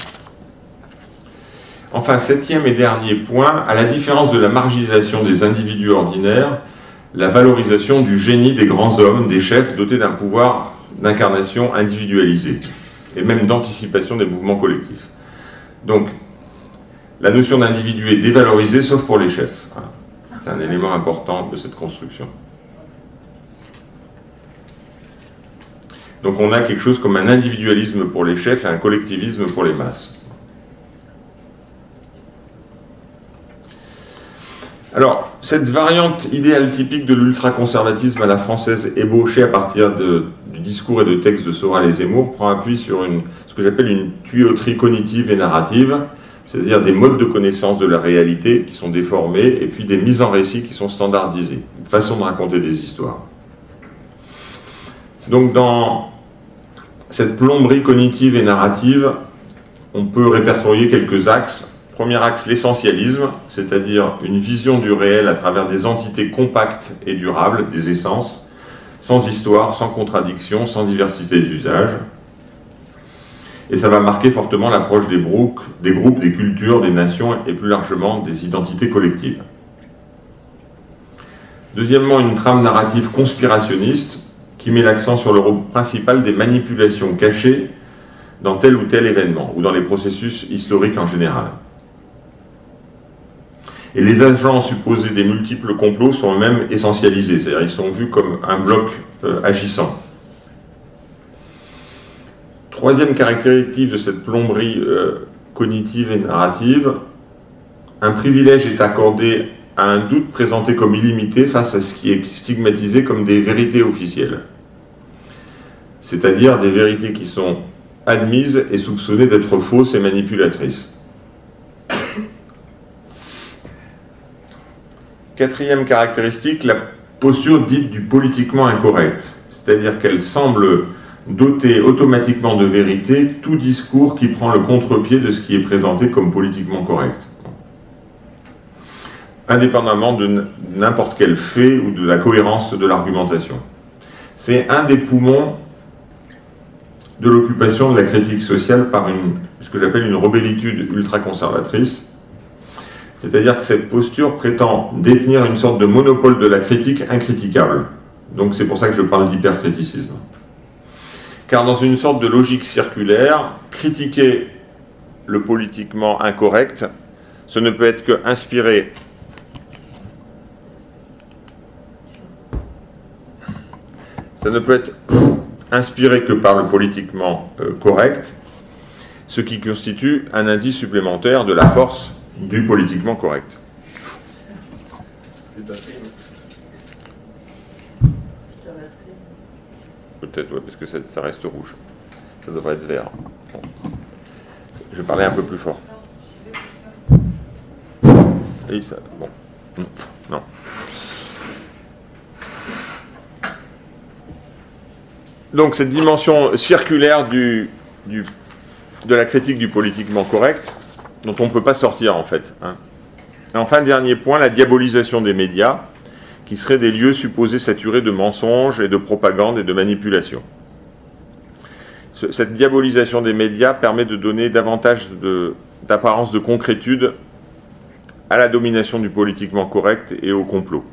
[SPEAKER 1] Enfin, septième et dernier point, à la différence de la marginalisation des individus ordinaires, la valorisation du génie des grands hommes, des chefs dotés d'un pouvoir d'incarnation individualisé, et même d'anticipation des mouvements collectifs. Donc, la notion d'individu est dévalorisée, sauf pour les chefs. C'est un élément important de cette construction. Donc on a quelque chose comme un individualisme pour les chefs et un collectivisme pour les masses. Alors, cette variante idéale typique de l'ultraconservatisme à la française ébauchée à partir du discours et de textes de Soral et Zemmour prend appui sur ce que j'appelle une tuyauterie cognitive et narrative, c'est-à-dire des modes de connaissance de la réalité qui sont déformés et puis des mises en récit qui sont standardisées, une façon de raconter des histoires. Donc dans cette plomberie cognitive et narrative, on peut répertorier quelques axes. Premier axe, l'essentialisme, c'est-à-dire une vision du réel à travers des entités compactes et durables, des essences, sans histoire, sans contradiction, sans diversité d'usage. Et ça va marquer fortement l'approche des groupes, des cultures, des nations et plus largement des identités collectives. Deuxièmement, une trame narrative conspirationniste qui met l'accent sur le rôle principal des manipulations cachées dans tel ou tel événement ou dans les processus historiques en général. Et les agents supposés des multiples complots sont eux-mêmes essentialisés, c'est-à-dire ils sont vus comme un bloc agissant. Troisième caractéristique de cette plomberie cognitive et narrative, un privilège est accordé à un doute présenté comme illimité face à ce qui est stigmatisé comme des vérités officielles. C'est-à-dire des vérités qui sont admises et soupçonnées d'être fausses et manipulatrices. Quatrième caractéristique, la posture dite du politiquement incorrect, c'est-à-dire qu'elle semble doter automatiquement de vérité tout discours qui prend le contre-pied de ce qui est présenté comme politiquement correct, indépendamment de n'importe quel fait ou de la cohérence de l'argumentation. C'est un des poumons de l'occupation de la critique sociale par ce que j'appelle une rebellitude ultra-conservatrice. C'est-à-dire que cette posture prétend détenir une sorte de monopole de la critique incritiquable. Donc c'est pour ça que je parle d'hypercriticisme. Car dans une sorte de logique circulaire, critiquer le politiquement incorrect, ce ne peut être que inspiré que par le politiquement correct, ce qui constitue un indice supplémentaire de la force du politiquement correct. Peut-être, oui, parce que ça reste rouge. Ça devrait être vert. Bon. Je vais parler un peu plus fort. Et ça, bon. Non. Donc cette dimension circulaire de la critique du politiquement correct, dont on ne peut pas sortir en fait. Et enfin, dernier point, la diabolisation des médias, qui seraient des lieux supposés saturés de mensonges et de propagande et de manipulation. Cette diabolisation des médias permet de donner davantage d'apparence de concrétude à la domination du politiquement correct et au complot.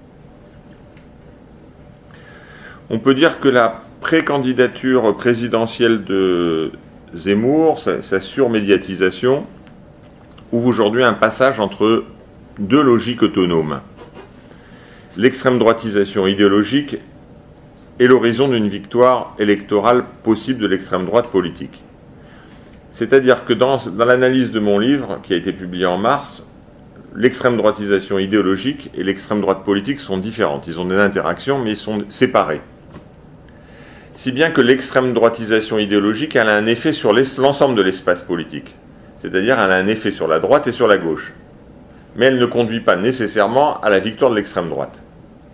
[SPEAKER 1] On peut dire que la pré-candidature présidentielle de Zemmour, sa surmédiatisation, ouvre aujourd'hui un passage entre deux logiques autonomes. L'extrême droitisation idéologique et l'horizon d'une victoire électorale possible de l'extrême droite politique. C'est-à-dire que dans l'analyse de mon livre, qui a été publié en mars, l'extrême droitisation idéologique et l'extrême droite politique sont différentes. Ils ont des interactions, mais ils sont séparés. si bien que l'extrême droitisation idéologique elle a un effet sur l'ensemble de l'espace politique, c'est-à-dire elle a un effet sur la droite et sur la gauche, mais elle ne conduit pas nécessairement à la victoire de l'extrême droite.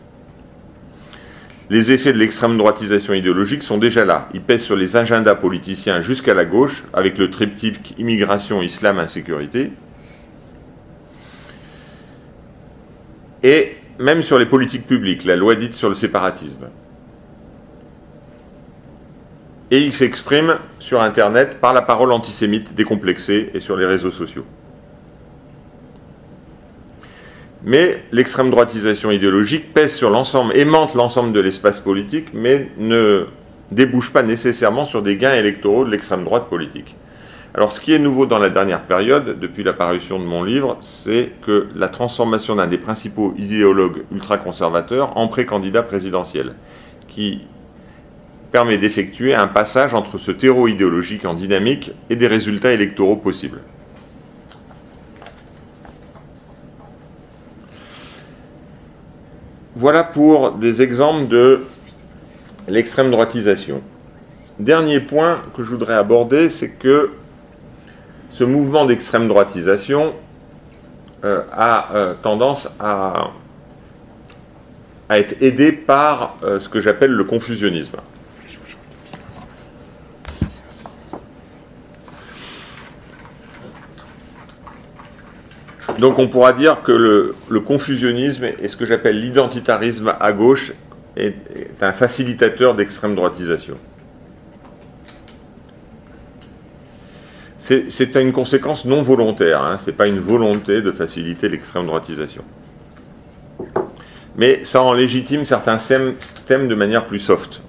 [SPEAKER 1] Les effets de l'extrême droitisation idéologique sont déjà là. Ils pèsent sur les agendas politiciens jusqu'à la gauche, avec le triptyque immigration, islam, insécurité, et même sur les politiques publiques, la loi dite sur le séparatisme. Et il s'exprime sur Internet par la parole antisémite décomplexée et sur les réseaux sociaux. Mais l'extrême droitisation idéologique pèse sur l'ensemble, aimante l'ensemble de l'espace politique, mais ne débouche pas nécessairement sur des gains électoraux de l'extrême droite politique. Alors ce qui est nouveau dans la dernière période, depuis la parution de mon livre, c'est que la transformation d'un des principaux idéologues ultra-conservateurs en pré-candidat présidentiel, qui permet d'effectuer un passage entre ce terreau idéologique en dynamique et des résultats électoraux possibles. Voilà pour des exemples de l'extrême droitisation. Dernier point que je voudrais aborder, c'est que ce mouvement d'extrême droitisation a tendance à être aidé par ce que j'appelle le confusionnisme. Donc on pourra dire que le confusionnisme et ce que j'appelle l'identitarisme à gauche est un facilitateur d'extrême droitisation. C'est une conséquence non volontaire, hein, ce n'est pas une volonté de faciliter l'extrême droitisation. Mais ça en légitime certains thèmes de manière plus soft.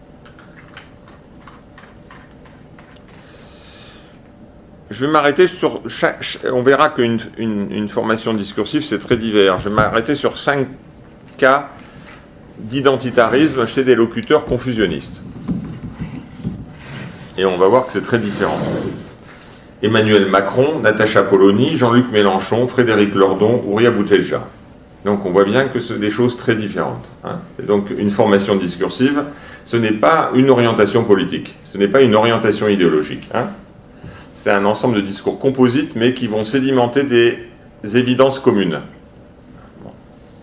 [SPEAKER 1] Je vais m'arrêter sur on verra qu'une formation discursive, c'est très divers. Je vais m'arrêter sur 5 cas d'identitarisme chez des locuteurs confusionnistes. Et on va voir que c'est très différent. Emmanuel Macron, Natacha Polony, Jean-Luc Mélenchon, Frédéric Lordon, Ouria Boutelja. Donc on voit bien que c'est des choses très différentes. Hein. Et donc une formation discursive, ce n'est pas une orientation politique, ce n'est pas une orientation idéologique. Hein. C'est un ensemble de discours composites, mais qui vont sédimenter des évidences communes. Bon.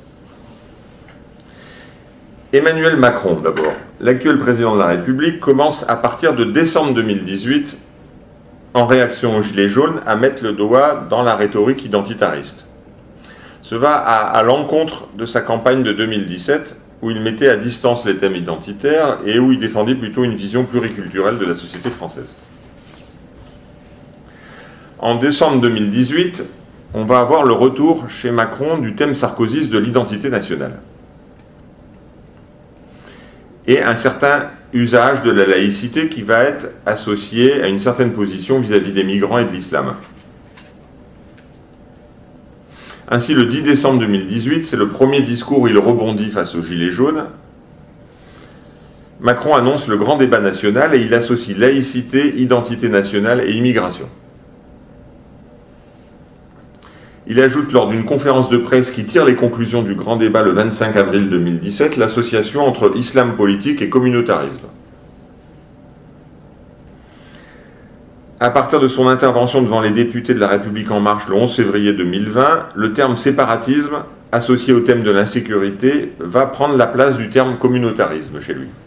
[SPEAKER 1] Emmanuel Macron, d'abord. L'actuel président de la République commence à partir de décembre 2018, en réaction aux Gilets jaunes, à mettre le doigt dans la rhétorique identitariste. Ce va à l'encontre de sa campagne de 2017, où il mettait à distance les thèmes identitaires et où il défendait plutôt une vision pluriculturelle de la société française. En décembre 2018, on va avoir le retour chez Macron du thème sarkozyste de l'identité nationale. Et un certain usage de la laïcité qui va être associé à une certaine position vis-à-vis des migrants et de l'islam. Ainsi, le 10 décembre 2018, c'est le premier discours où il rebondit face aux Gilets jaunes. Macron annonce le grand débat national et il associe laïcité, identité nationale et immigration. Il ajoute lors d'une conférence de presse qui tire les conclusions du grand débat le 25 avril 2017 l'association entre islam politique et communautarisme. À partir de son intervention devant les députés de La République En Marche le 11 février 2020, le terme séparatisme, associé au thème de l'insécurité, va prendre la place du terme communautarisme chez lui.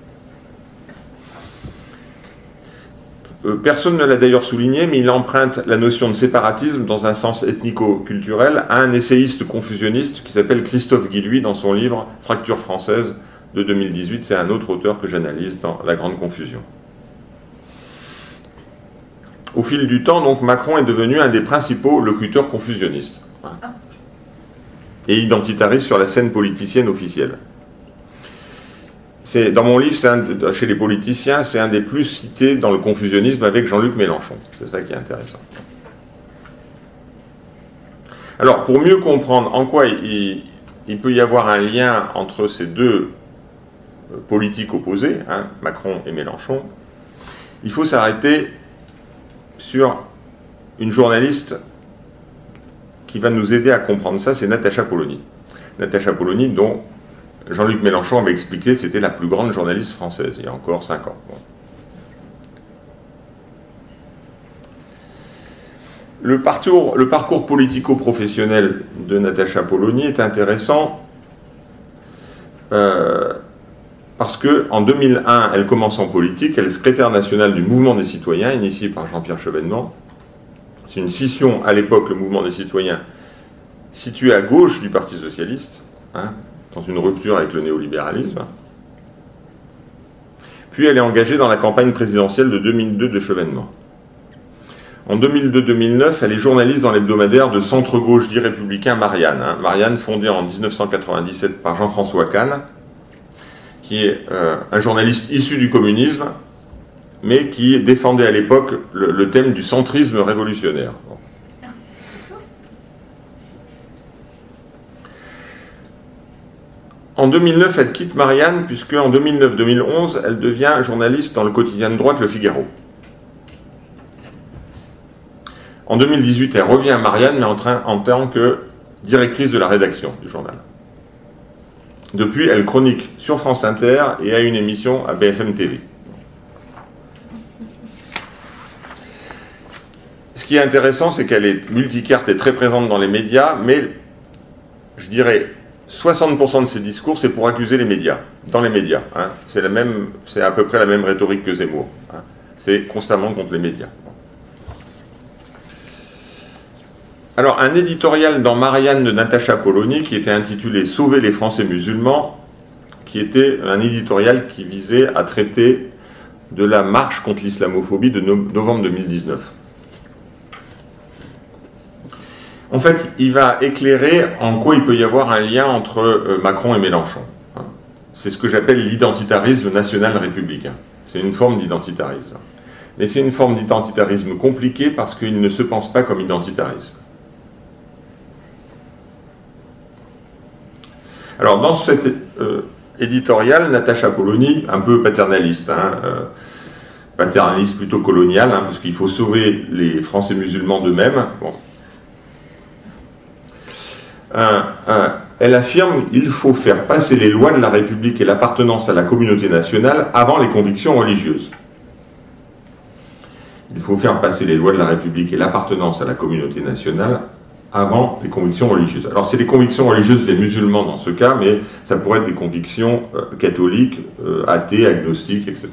[SPEAKER 1] Personne ne l'a d'ailleurs souligné, mais il emprunte la notion de séparatisme dans un sens ethnico-culturel à un essayiste confusionniste qui s'appelle Christophe Guilluy dans son livre « Fracture française » de 2018. C'est un autre auteur que j'analyse dans La Grande Confusion. Au fil du temps, donc, Macron est devenu un des principaux locuteurs confusionnistes et identitaristes sur la scène politicienne officielle. Dans mon livre, chez les politiciens, c'est un des plus cités dans le confusionnisme avec Jean-Luc Mélenchon. C'est ça qui est intéressant. Alors, pour mieux comprendre en quoi il peut y avoir un lien entre ces deux politiques opposées, hein, Macron et Mélenchon, il faut s'arrêter sur une journaliste qui va nous aider à comprendre ça, c'est Natacha Polony. Natacha Polony, dont Jean-Luc Mélenchon avait expliqué que c'était la plus grande journaliste française, il y a encore 5 ans. Bon. Le parcours politico-professionnel de Natacha Polony est intéressant parce qu'en 2001, elle commence en politique, elle est secrétaire nationale du Mouvement des Citoyens, initié par Jean-Pierre Chevènement. C'est une scission, à l'époque, le Mouvement des Citoyens, situé à gauche du Parti Socialiste, hein, dans une rupture avec le néolibéralisme. Puis elle est engagée dans la campagne présidentielle de 2002 de Chevènement. En 2002-2009, elle est journaliste dans l'hebdomadaire de centre-gauche dit républicain Marianne. Hein. Marianne, fondée en 1997 par Jean-François Kahn, qui est un journaliste issu du communisme, mais qui défendait à l'époque le thème du centrisme révolutionnaire. Bon. En 2009, elle quitte Marianne, puisque en 2009-2011, elle devient journaliste dans le quotidien de droite Le Figaro. En 2018, elle revient à Marianne, mais en tant que directrice de la rédaction du journal. Depuis, elle chronique sur France Inter et a une émission à BFM TV. Ce qui est intéressant, c'est qu'elle est multicarte et très présente dans les médias, mais je dirais 60% de ses discours, c'est pour accuser les médias, dans les médias. Hein. C'est à peu près la même rhétorique que Zemmour. Hein. C'est constamment contre les médias. Alors, un éditorial dans Marianne de Natacha Polony qui était intitulé « Sauver les Français musulmans », qui était un éditorial qui visait à traiter de la marche contre l'islamophobie de novembre 2019. En fait, il va éclairer en quoi il peut y avoir un lien entre Macron et Mélenchon. C'est ce que j'appelle l'identitarisme national républicain. C'est une forme d'identitarisme. Mais c'est une forme d'identitarisme compliquée parce qu'il ne se pense pas comme identitarisme. Alors, dans cet éditorial, Natacha Polony, un peu paternaliste, hein, paternaliste plutôt colonial, hein, parce qu'il faut sauver les Français musulmans d'eux-mêmes. Bon. Elle affirme qu'il faut faire passer les lois de la République et l'appartenance à la communauté nationale avant les convictions religieuses. Il faut faire passer les lois de la République et l'appartenance à la communauté nationale avant les convictions religieuses. Alors c'est les convictions religieuses des musulmans dans ce cas, mais ça pourrait être des convictions catholiques, athées, agnostiques, etc.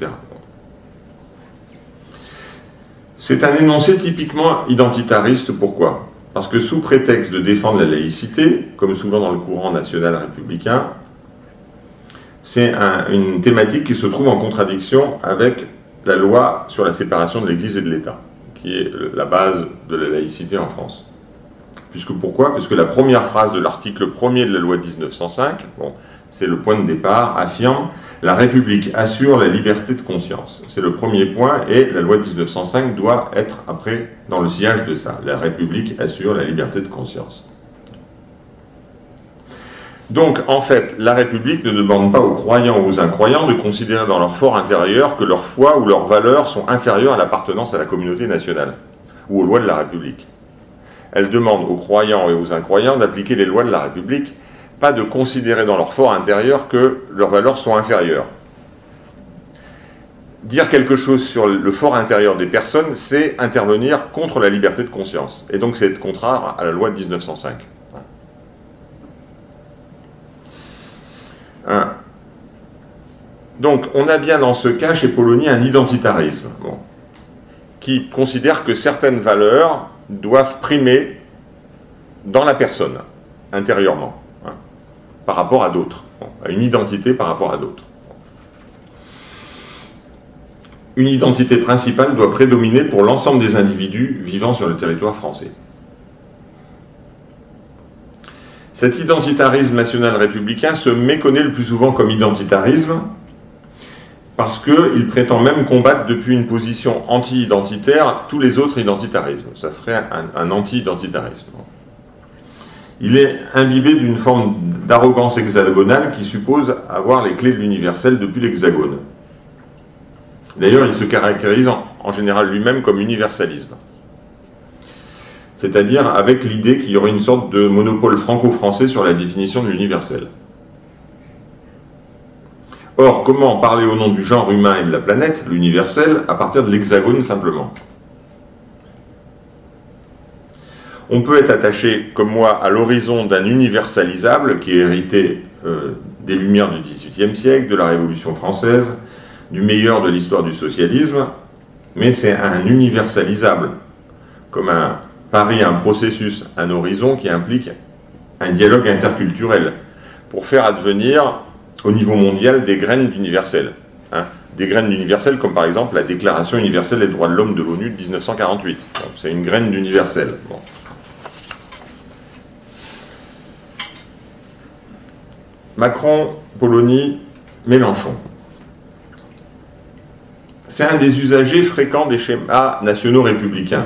[SPEAKER 1] C'est un énoncé typiquement identitariste, pourquoi ? Parce que sous prétexte de défendre la laïcité, comme souvent dans le courant national républicain, c'est une thématique qui se trouve en contradiction avec la loi sur la séparation de l'Église et de l'État, qui est la base de la laïcité en France. Pourquoi ? Parce que la première phrase de l'article 1er de la loi de 1905, bon, c'est le point de départ, affirme « La République assure la liberté de conscience ». C'est le premier point, et la loi de 1905 doit être, après, dans le sillage de ça. La République assure la liberté de conscience. Donc, en fait, la République ne demande pas aux croyants ou aux incroyants de considérer dans leur fort intérieur que leur foi ou leurs valeurs sont inférieures à l'appartenance à la communauté nationale, ou aux lois de la République. Elle demande aux croyants et aux incroyants d'appliquer les lois de la République, pas de considérer dans leur fort intérieur que leurs valeurs sont inférieures. Dire quelque chose sur le fort intérieur des personnes, c'est intervenir contre la liberté de conscience. Et donc c'est être contraire à la loi de 1905. Donc on a bien dans ce cas chez Polony un identitarisme, bon, qui considère que certaines valeurs doivent primer dans la personne, intérieurement, hein, par rapport à d'autres, bon, à une identité par rapport à d'autres. Une identité principale doit prédominer pour l'ensemble des individus vivant sur le territoire français. Cet identitarisme national républicain se méconnaît le plus souvent comme identitarisme parce qu'il prétend même combattre depuis une position anti-identitaire tous les autres identitarismes. Ça serait un anti-identitarisme. Il est imbibé d'une forme d'arrogance hexagonale qui suppose avoir les clés de l'universel depuis l'hexagone. D'ailleurs, il se caractérise en général lui-même comme universalisme. C'est-à-dire avec l'idée qu'il y aurait une sorte de monopole franco-français sur la définition de l'universel. Or, comment parler au nom du genre humain et de la planète, l'universel, à partir de l'hexagone simplement? On peut être attaché, comme moi, à l'horizon d'un universalisable qui est hérité des Lumières du XVIIIe siècle, de la Révolution française, du meilleur de l'histoire du socialisme, mais c'est un universalisable, comme un pari, un processus, un horizon qui implique un dialogue interculturel, pour faire advenir, au niveau mondial, des graines d'universel. Hein, des graines d'universel, comme par exemple la Déclaration universelle des droits de l'homme de l'ONU de 1948. C'est une graine d'universel. Bon. Macron, Polony, Mélenchon. C'est un des usagers fréquents des schémas nationaux républicains.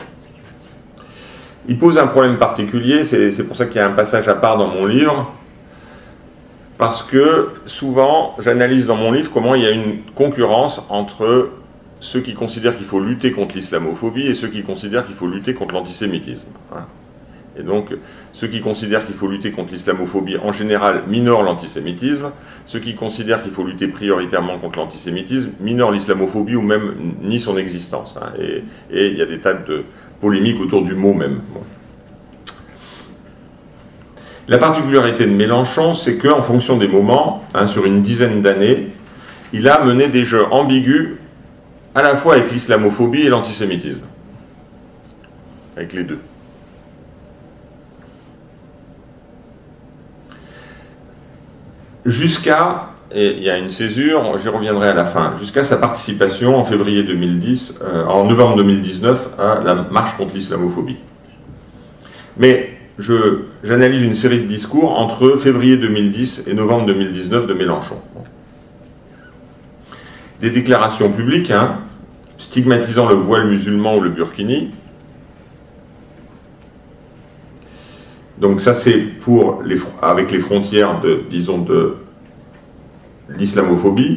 [SPEAKER 1] Il pose un problème particulier, c'est pour ça qu'il y a un passage à part dans mon livre, parce que souvent, j'analyse dans mon livre comment il y a une concurrence entre ceux qui considèrent qu'il faut lutter contre l'islamophobie et ceux qui considèrent qu'il faut lutter contre l'antisémitisme. Et donc, ceux qui considèrent qu'il faut lutter contre l'islamophobie, en général, minorent l'antisémitisme. Ceux qui considèrent qu'il faut lutter prioritairement contre l'antisémitisme, minorent l'islamophobie ou même nient son existence. Et il y a des tas de polémiques autour du mot même. Bon. La particularité de Mélenchon, c'est qu'en fonction des moments, sur une dizaine d'années, il a mené des jeux ambigus à la fois avec l'islamophobie et l'antisémitisme. Avec les deux. Jusqu'à, et il y a une césure, j'y reviendrai à la fin, jusqu'à sa participation en février 2010, en novembre 2019, à la marche contre l'islamophobie. Mais j'analyse une série de discours entre février 2010 et novembre 2019 de Mélenchon. Des déclarations publiques, stigmatisant le voile musulman ou le burkini. Donc ça c'est avec les frontières de l'islamophobie.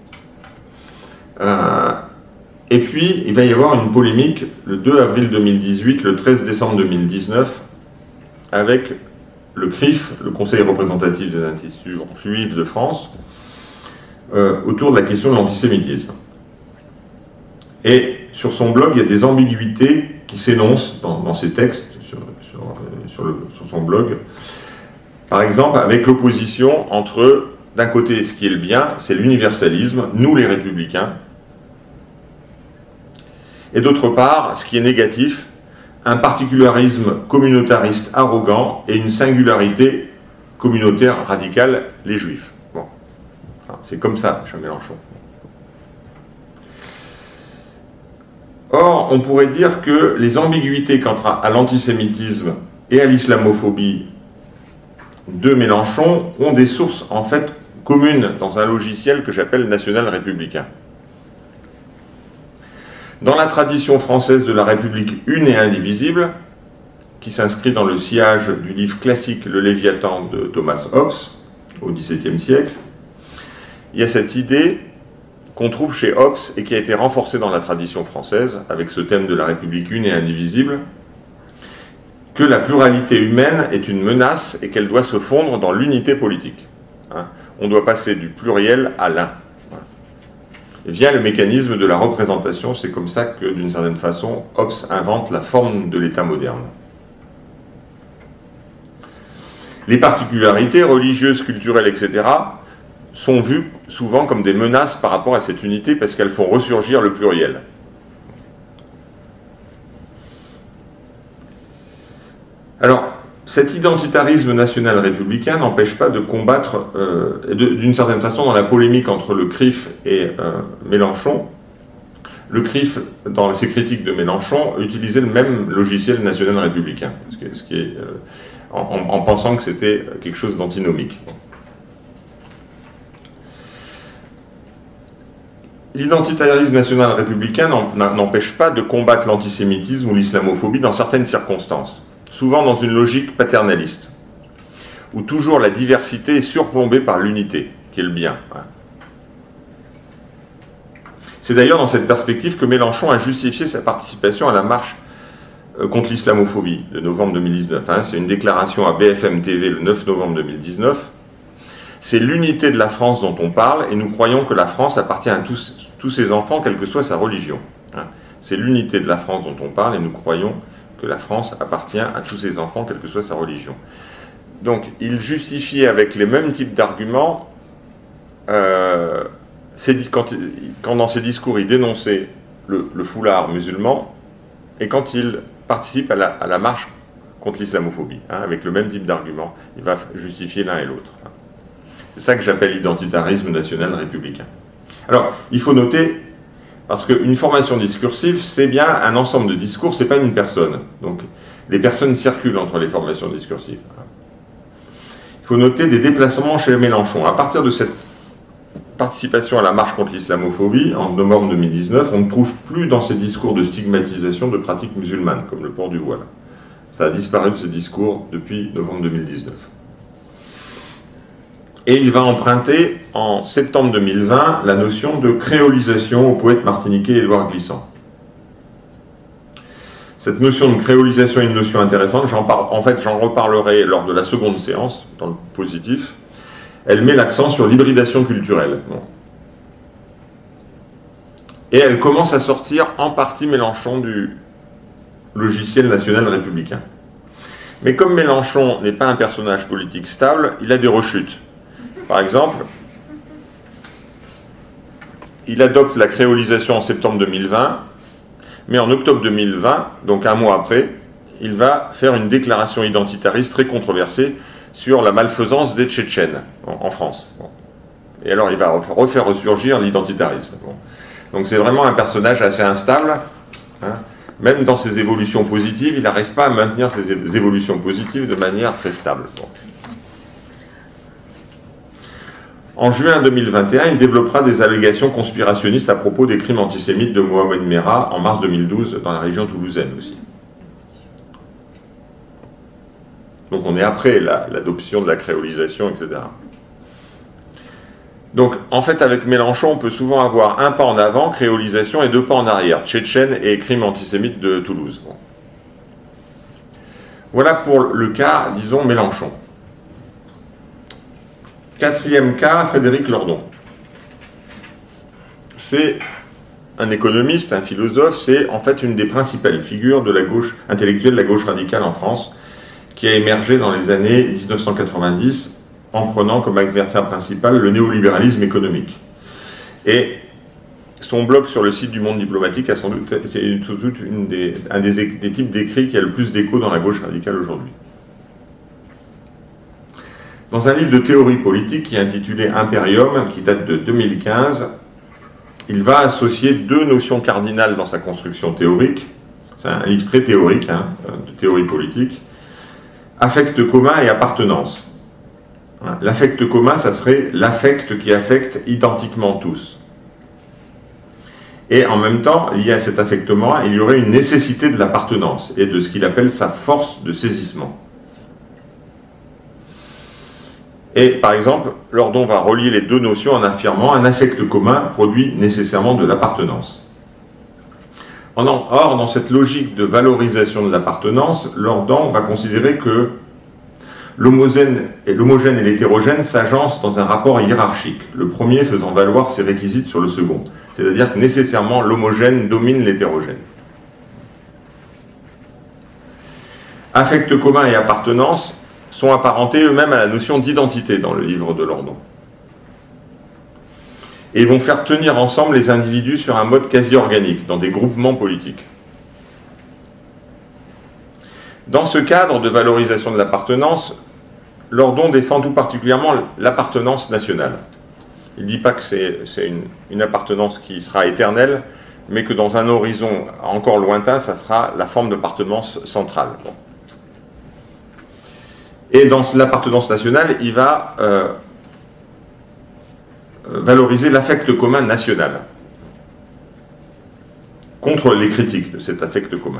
[SPEAKER 1] Et puis il va y avoir une polémique le 2 avril 2018, le 13 décembre 2019, avec le CRIF, le Conseil représentatif des institutions juives de France, autour de la question de l'antisémitisme. Et sur son blog, il y a des ambiguïtés qui s'énoncent dans ses textes, sur son blog. Par exemple, avec l'opposition entre, d'un côté, ce qui est le bien, c'est l'universalisme, nous les républicains, et d'autre part, ce qui est négatif, un particularisme communautariste arrogant et une singularité communautaire radicale, les juifs. Bon. C'est comme ça, chez Mélenchon. Or, on pourrait dire que les ambiguïtés quant à l'antisémitisme et à l'islamophobie de Mélenchon ont des sources, en fait, communes dans un logiciel que j'appelle national-républicain. Dans la tradition française de la République une et indivisible, qui s'inscrit dans le sillage du livre classique Le Léviathan de Thomas Hobbes, au XVIIe siècle, il y a cette idée qu'on trouve chez Hobbes et qui a été renforcée dans la tradition française, avec ce thème de la République une et indivisible, que la pluralité humaine est une menace et qu'elle doit se fondre dans l'unité politique. On doit passer du pluriel à l'un. Via le mécanisme de la représentation, c'est comme ça que, d'une certaine façon, Hobbes invente la forme de l'État moderne. Les particularités religieuses, culturelles, etc., sont vues souvent comme des menaces par rapport à cette unité parce qu'elles font ressurgir le pluriel. Alors, cet identitarisme national républicain n'empêche pas de combattre, d'une certaine façon, dans la polémique entre le CRIF et Mélenchon. Le CRIF, dans ses critiques de Mélenchon, utilisait le même logiciel national républicain, en pensant que c'était quelque chose d'antinomique. L'identitarisme national républicain n'empêche pas de combattre l'antisémitisme ou l'islamophobie dans certaines circonstances, souvent dans une logique paternaliste, où toujours la diversité est surplombée par l'unité, qui est le bien. C'est d'ailleurs dans cette perspective que Mélenchon a justifié sa participation à la marche contre l'islamophobie de novembre 2019. C'est une déclaration à BFM TV le 9 novembre 2019. C'est l'unité de la France dont on parle, et nous croyons que la France appartient à tous ses enfants, quelle que soit sa religion. C'est l'unité de la France dont on parle, et nous croyons que la France appartient à tous ses enfants, quelle que soit sa religion. Donc, il justifiait avec les mêmes types d'arguments, quand dans ses discours, il dénonçait le foulard musulman, et quand il participe à la marche contre l'islamophobie, avec le même type d'argument, il va justifier l'un et l'autre. C'est ça que j'appelle l'identitarisme national républicain. Alors, il faut noter, parce qu'une formation discursive, c'est bien un ensemble de discours, c'est pas une personne. Donc, les personnes circulent entre les formations discursives. Il faut noter des déplacements chez Mélenchon. À partir de cette participation à la marche contre l'islamophobie, en novembre 2019, on ne trouve plus dans ces discours de stigmatisation de pratiques musulmanes, comme le port du voile. Ça a disparu de ce discours depuis novembre 2019. Et il va emprunter, en septembre 2020, la notion de créolisation au poète martiniquais Édouard Glissant. Cette notion de créolisation est une notion intéressante, j'en reparlerai lors de la seconde séance, dans le positif. Elle met l'accent sur l'hybridation culturelle. Bon. Et elle commence à sortir en partie Mélenchon du logiciel national républicain. Mais comme Mélenchon n'est pas un personnage politique stable, il a des rechutes. Par exemple, il adopte la créolisation en septembre 2020, mais en octobre 2020, donc un mois après, il va faire une déclaration identitariste très controversée sur la malfaisance des Tchétchènes en France. Bon. Et alors il va refaire ressurgir l'identitarisme. Bon. Donc c'est vraiment un personnage assez instable. Même dans ses évolutions positives, il n'arrive pas à maintenir ses évolutions positives de manière très stable. Bon. En juin 2021, il développera des allégations conspirationnistes à propos des crimes antisémites de Mohamed Merah en mars 2012 dans la région toulousaine aussi. Donc on est après l'adoption de la créolisation, etc. Donc en fait avec Mélenchon, on peut souvent avoir un pas en avant, créolisation, et deux pas en arrière, Tchétchène et crimes antisémites de Toulouse. Bon. Voilà pour le cas, disons, Mélenchon. Quatrième cas, Frédéric Lordon. C'est un économiste, un philosophe, c'est en fait une des principales figures de la gauche intellectuelle, de la gauche radicale en France, qui a émergé dans les années 1990 en prenant comme adversaire principal le néolibéralisme économique. Et son blog sur le site du Monde diplomatique c'est sans doute un des types d'écrits qui a le plus d'écho dans la gauche radicale aujourd'hui. Dans un livre de théorie politique qui est intitulé Imperium, qui date de 2015, il va associer deux notions cardinales dans sa construction théorique. C'est un livre très théorique, de théorie politique. Affect commun et appartenance. L'affect commun, ça serait l'affect qui affecte identiquement tous. Et en même temps, lié à cet affectement, il y aurait une nécessité de l'appartenance et de ce qu'il appelle sa force de saisissement. Et par exemple, Lordon va relier les deux notions en affirmant un affect commun produit nécessairement de l'appartenance. Or, dans cette logique de valorisation de l'appartenance, Lordon va considérer que l'homogène et l'hétérogène s'agencent dans un rapport hiérarchique, le premier faisant valoir ses réquisites sur le second. C'est-à-dire que nécessairement l'homogène domine l'hétérogène. Affect commun et appartenance sont apparentés eux-mêmes à la notion d'identité dans le livre de Lordon. Et ils vont faire tenir ensemble les individus sur un mode quasi organique, dans des groupements politiques. Dans ce cadre de valorisation de l'appartenance, Lordon défend tout particulièrement l'appartenance nationale. Il ne dit pas que c'est une appartenance qui sera éternelle, mais que dans un horizon encore lointain, ça sera la forme d'appartenance centrale. Bon. Et dans l'appartenance nationale, il va valoriser l'affect commun national, contre les critiques de cet affect commun.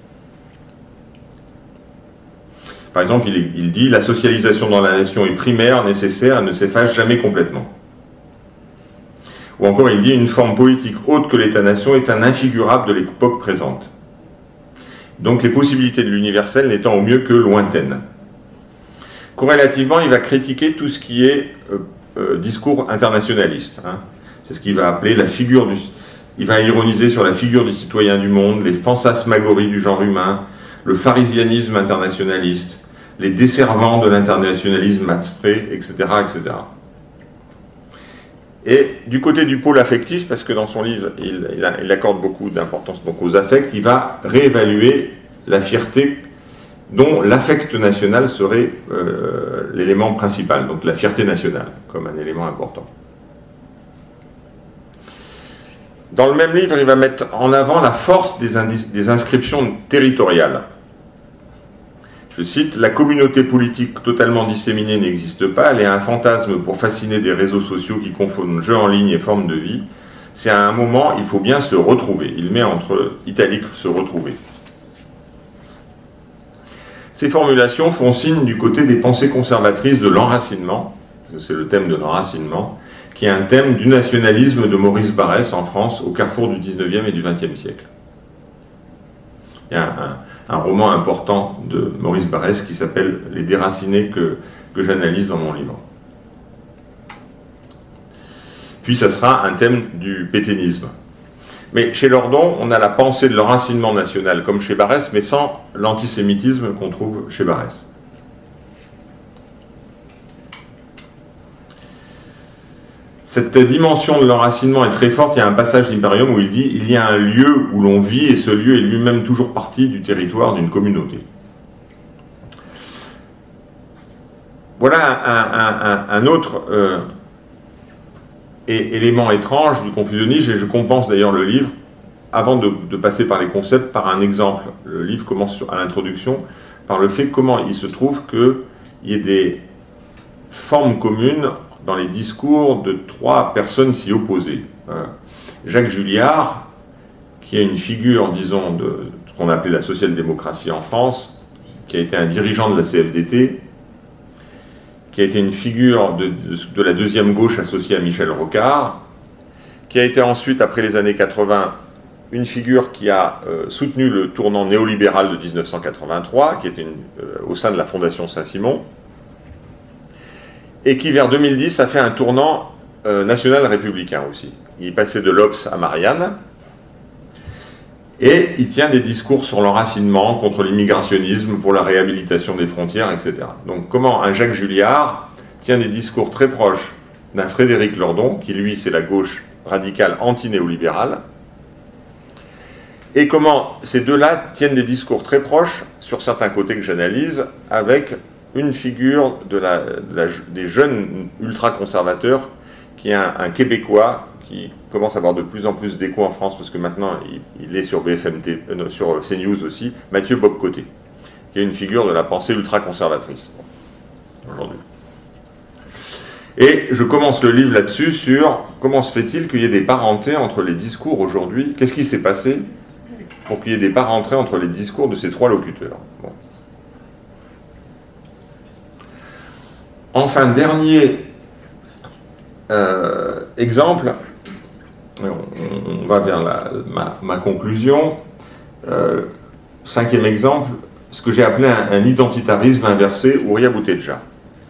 [SPEAKER 1] Par exemple, il dit « La socialisation dans la nation est primaire, nécessaire, ne s'efface jamais complètement ». Ou encore, il dit « Une forme politique autre que l'État-nation est un infigurable de l'époque présente. Donc les possibilités de l'universel n'étant au mieux que lointaines. » Corrélativement, il va critiquer tout ce qui est discours internationaliste. Hein. C'est ce qu'il va appeler la figure du... Il va ironiser sur la figure du citoyen du monde, les fantasmagories du genre humain, le pharisianisme internationaliste, les desservants de l'internationalisme abstrait, etc., etc. Et du côté du pôle affectif, parce que dans son livre, il accorde beaucoup d'importance donc aux affects, il va réévaluer la fierté dont l'affect national serait l'élément principal, donc la fierté nationale, comme un élément important. Dans le même livre, il va mettre en avant la force des inscriptions territoriales. Je cite, « La communauté politique totalement disséminée n'existe pas, elle est un fantasme pour fasciner des réseaux sociaux qui confondent jeu en ligne et forme de vie. C'est à un moment, il faut bien se retrouver. » Il met entre italiques « se retrouver ». Ces formulations font signe du côté des pensées conservatrices de l'enracinement, c'est le thème de l'enracinement, qui est un thème du nationalisme de Maurice Barrès en France au carrefour du 19e et du 20e siècle. Il y a un roman important de Maurice Barrès qui s'appelle « Les déracinés » que j'analyse dans mon livre. Puis ça sera un thème du pétainisme. Mais chez Lordon, on a la pensée de l'enracinement national comme chez Barrès, mais sans l'antisémitisme qu'on trouve chez Barrès. Cette dimension de l'enracinement est très forte. Il y a un passage d'Imperium où il dit « Il y a un lieu où l'on vit et ce lieu est lui-même toujours partie du territoire d'une communauté. » Voilà un autre élément étrange du confusionnisme, et je compense d'ailleurs le livre, avant de passer par les concepts, par un exemple. Le livre commence à l'introduction par le fait comment il se trouve qu'il y ait des formes communes dans les discours de trois personnes si opposées. Jacques Julliard, qui est une figure, disons, de ce qu'on appelait la social-démocratie en France, qui a été un dirigeant de la CFDT, qui a été une figure de la deuxième gauche associée à Michel Rocard, qui a été ensuite, après les années 80, une figure qui a soutenu le tournant néolibéral de 1983, qui était au sein de la Fondation Saint-Simon, et qui, vers 2010, a fait un tournant national républicain aussi. Il est passé de l'Obs à Marianne, et il tient des discours sur l'enracinement, contre l'immigrationnisme, pour la réhabilitation des frontières, etc. Donc comment un Jacques Julliard tient des discours très proches d'un Frédéric Lordon, qui lui, c'est la gauche radicale anti-néolibérale, et comment ces deux-là tiennent des discours très proches, sur certains côtés que j'analyse, avec une figure des jeunes ultra-conservateurs, qui est un Québécois, qui commence à avoir de plus en plus d'écho en France, parce que maintenant il est sur sur CNews aussi, Mathieu Bock-Côté, qui est une figure de la pensée ultra-conservatrice, aujourd'hui. Et je commence le livre là-dessus sur comment se fait-il qu'il y ait des parentés entre les discours aujourd'hui, qu'est-ce qui s'est passé pour qu'il y ait des parentés entre les discours de ces trois locuteurs. Bon. Enfin, dernier exemple, on va vers ma conclusion. Cinquième exemple, ce que j'ai appelé un identitarisme inversé, Ouria Boutedja.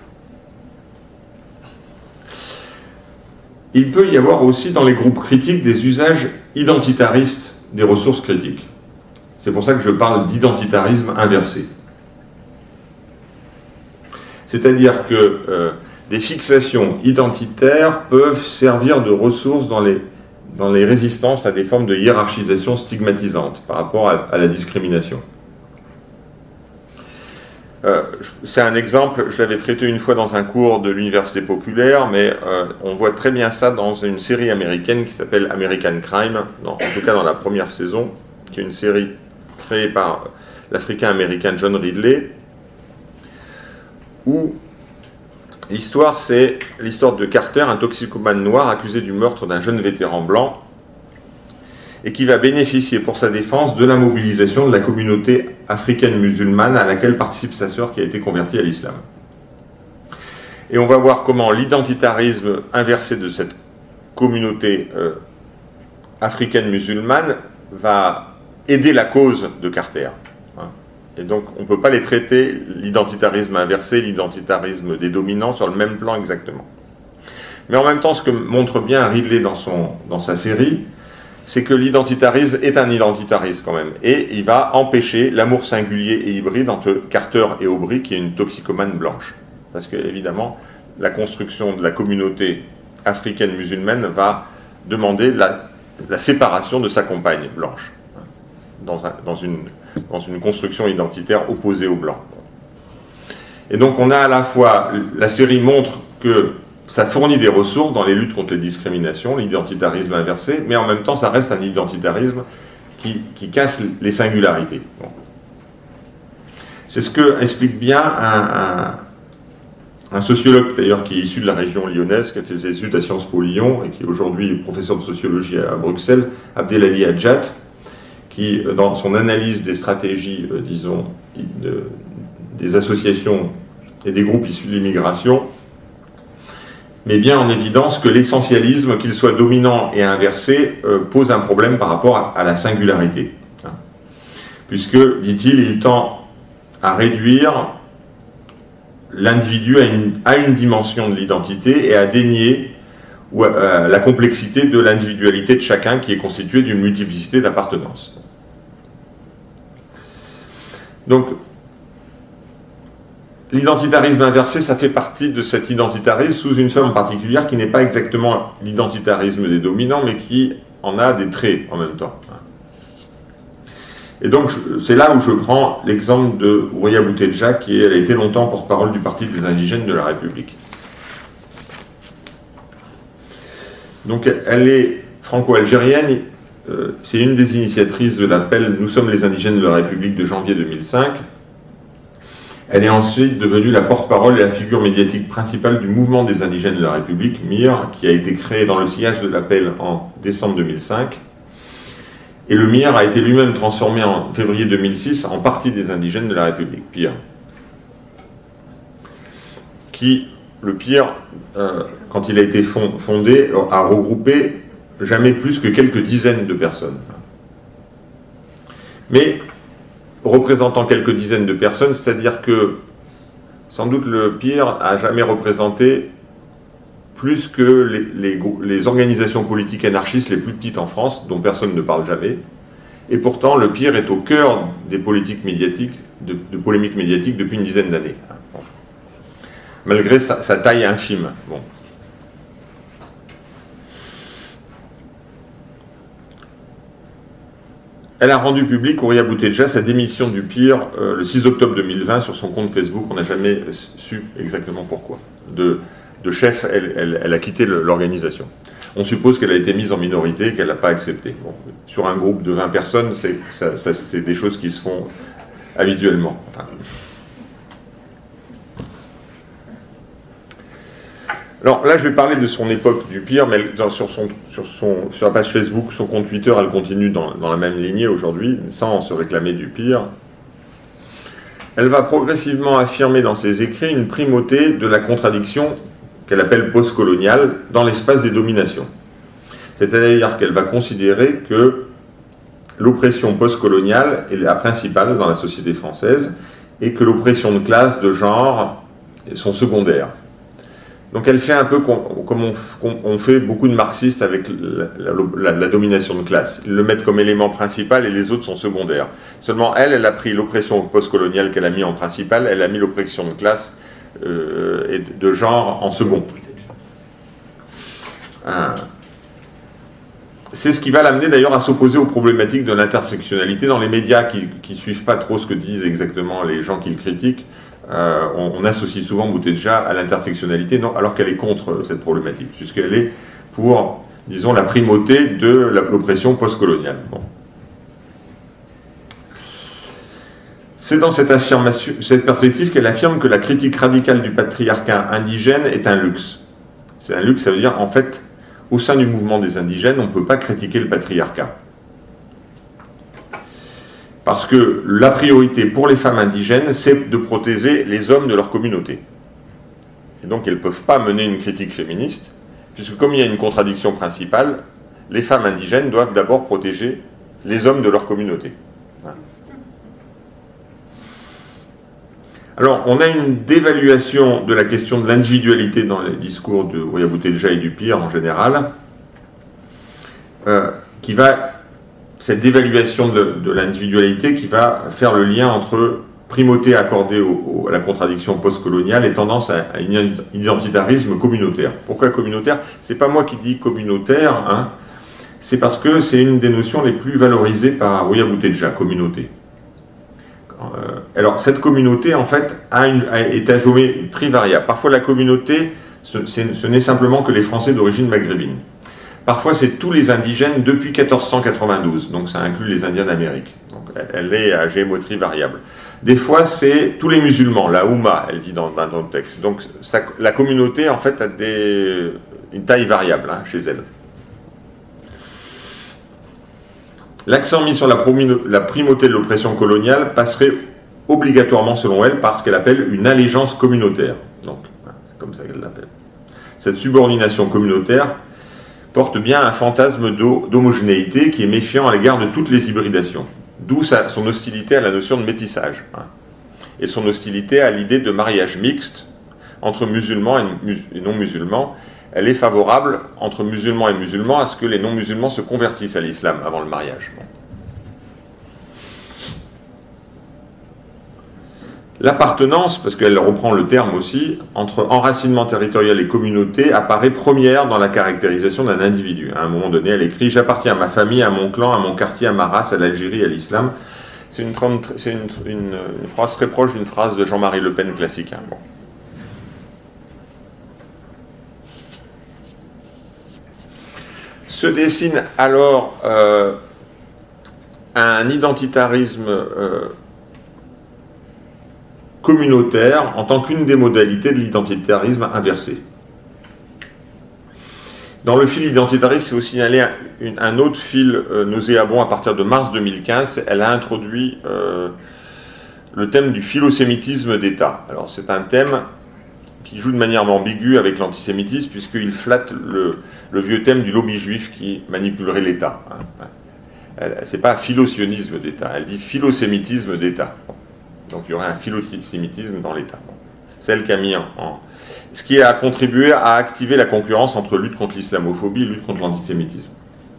[SPEAKER 1] Il peut y avoir aussi dans les groupes critiques des usages identitaristes des ressources critiques. C'est pour ça que je parle d'identitarisme inversé. C'est-à-dire que des fixations identitaires peuvent servir de ressources dans les résistances à des formes de hiérarchisation stigmatisante par rapport à la discrimination. C'est un exemple, je l'avais traité une fois dans un cours de l'université populaire, mais on voit très bien ça dans une série américaine qui s'appelle American Crime, en tout cas dans la première saison, qui est une série créée par l'Africain-Américain John Ridley, où l'histoire, c'est l'histoire de Carter, un toxicomane noir accusé du meurtre d'un jeune vétéran blanc, et qui va bénéficier pour sa défense de la mobilisation de la communauté africaine musulmane à laquelle participe sa sœur qui a été convertie à l'islam. Et on va voir comment l'identitarisme inversé de cette communauté africaine musulmane va aider la cause de Carter. Et donc, on ne peut pas les traiter, l'identitarisme inversé, l'identitarisme des dominants, sur le même plan exactement. Mais en même temps, ce que montre bien Ridley dans sa série, c'est que l'identitarisme est un identitarisme quand même. Et il va empêcher l'amour singulier et hybride entre Carter et Aubry, qui est une toxicomane blanche. Parce que, évidemment, la construction de la communauté africaine musulmane va demander la séparation de sa compagne blanche, dans une construction identitaire opposée aux blancs. Et donc on a à la fois, la série montre que ça fournit des ressources dans les luttes contre les discriminations, l'identitarisme inversé, mais en même temps ça reste un identitarisme qui casse les singularités. Bon. C'est ce que explique bien un sociologue d'ailleurs qui est issu de la région lyonnaise, qui a fait ses études à Sciences Po Lyon et qui est aujourd'hui professeur de sociologie à Bruxelles, Abdelali Hadjat, qui, dans son analyse des stratégies, disons, des associations et des groupes issus de l'immigration, met bien en évidence que l'essentialisme, qu'il soit dominant et inversé, pose un problème par rapport à la singularité. Puisque, dit-il, il tend à réduire l'individu à une dimension de l'identité et à dénier la complexité de l'individualité de chacun qui est constituée d'une multiplicité d'appartenances. Donc, l'identitarisme inversé, ça fait partie de cet identitarisme sous une forme particulière qui n'est pas exactement l'identitarisme des dominants, mais qui en a des traits en même temps. Et donc, c'est là où je prends l'exemple de Houriya Boutedja, elle a été longtemps porte-parole du Parti des indigènes de la République. Donc, elle est franco-algérienne, c'est une des initiatrices de l'appel « Nous sommes les indigènes de la République » de janvier 2005. Elle est ensuite devenue la porte-parole et la figure médiatique principale du mouvement des indigènes de la République, MIR, qui a été créé dans le sillage de l'appel en décembre 2005. Et le MIR a été lui-même transformé en février 2006 en Parti des indigènes de la République, PIR. Le PIR, quand il a été fondé, a regroupé jamais plus que quelques dizaines de personnes. Mais représentant quelques dizaines de personnes, c'est-à-dire que sans doute le PIR a jamais représenté plus que les organisations politiques anarchistes les plus petites en France, dont personne ne parle jamais. Et pourtant, le PIR est au cœur des politiques médiatiques, de polémiques médiatiques depuis une dizaine d'années. Bon. Malgré sa taille infime. Bon. Elle a rendu public, Houriya Boutedja, sa démission du PIR le 6 octobre 2020 sur son compte Facebook. On n'a jamais su exactement pourquoi. De chef, elle a quitté l'organisation. On suppose qu'elle a été mise en minorité et qu'elle n'a pas accepté. Bon, sur un groupe de 20 personnes, c'est des choses qui se font habituellement. Enfin. Alors là, je vais parler de son époque du PIR, mais sur la page Facebook, son compte Twitter, elle continue dans la même lignée aujourd'hui, sans se réclamer du PIR. Elle va progressivement affirmer dans ses écrits une primauté de la contradiction qu'elle appelle postcoloniale dans l'espace des dominations. C'est-à-dire qu'elle va considérer que l'oppression postcoloniale est la principale dans la société française et que l'oppression de classe, de genre, sont secondaires. Donc elle fait un peu comme on fait beaucoup de marxistes avec la domination de classe. Ils le mettent comme élément principal et les autres sont secondaires. Seulement elle a pris l'oppression postcoloniale qu'elle a mis en principal, elle a mis l'oppression de classe et de genre en second. C'est ce qui va l'amener d'ailleurs à s'opposer aux problématiques de l'intersectionnalité dans les médias qui ne suivent pas trop ce que disent exactement les gens qui le critiquent. On associe souvent Boutedja à l'intersectionnalité, alors qu'elle est contre cette problématique, puisqu'elle est pour, disons, la primauté de l'oppression postcoloniale. Bon. C'est dans cette perspective qu'elle affirme que la critique radicale du patriarcat indigène est un luxe. C'est un luxe, ça veut dire, en fait, au sein du mouvement des indigènes, on ne peut pas critiquer le patriarcat. Parce que la priorité pour les femmes indigènes, c'est de protéger les hommes de leur communauté. Et donc, elles ne peuvent pas mener une critique féministe, puisque comme il y a une contradiction principale, les femmes indigènes doivent d'abord protéger les hommes de leur communauté. Alors, on a une dévaluation de la question de l'individualité dans les discours de Roya Boutelja et du Pire en général, cette dévaluation de l'individualité qui va faire le lien entre primauté accordée à la contradiction postcoloniale et tendance à un identitarisme communautaire. Pourquoi communautaire? C'est pas moi qui dis communautaire, hein, c'est parce que c'est une des notions les plus valorisées par Roya Boutelja, communauté. Alors, cette communauté, en fait, est à géométrie variable. Parfois, la communauté, ce n'est simplement que les Français d'origine maghrébine. Parfois, c'est tous les indigènes depuis 1492, donc ça inclut les Indiens d'Amérique. Donc, elle est à géométrie variable. Des fois, c'est tous les musulmans, la Oumma, elle dit dans le texte. Donc, la communauté, en fait, a une taille variable hein, chez elle. L'accent mis sur la primauté de l'oppression coloniale passerait obligatoirement, selon elle, par ce qu'elle appelle une allégeance communautaire. Donc, c'est comme ça qu'elle l'appelle. Cette subordination communautaire porte bien un fantasme d'homogénéité qui est méfiant à l'égard de toutes les hybridations. D'où son hostilité à la notion de métissage. Hein, et son hostilité à l'idée de mariage mixte entre musulmans et non-musulmans. Elle est favorable, entre musulmans et musulmans, à ce que les non-musulmans se convertissent à l'islam avant le mariage. Bon. L'appartenance, parce qu'elle reprend le terme aussi, entre enracinement territorial et communauté, apparaît première dans la caractérisation d'un individu. À un moment donné, elle écrit « J'appartiens à ma famille, à mon clan, à mon quartier, à ma race, à l'Algérie, à l'islam ». C'est une phrase très proche d'une phrase de Jean-Marie Le Pen classique. Hein. Bon. Se dessine alors un identitarisme communautaire en tant qu'une des modalités de l'identitarisme inversé. Dans le fil identitariste, il faut signaler un autre fil nauséabond à partir de mars 2015. Elle a introduit le thème du philosémitisme d'État. Alors c'est un thème qui joue de manière ambiguë avec l'antisémitisme, puisqu'il flatte le vieux thème du lobby juif qui manipulerait l'État. C'est pas philosionisme d'État, elle dit philosémitisme d'État. Donc il y aurait un philosémitisme dans l'État. C'est elle qui a mis ce qui a contribué à activer la concurrence entre lutte contre l'islamophobie et lutte contre l'antisémitisme.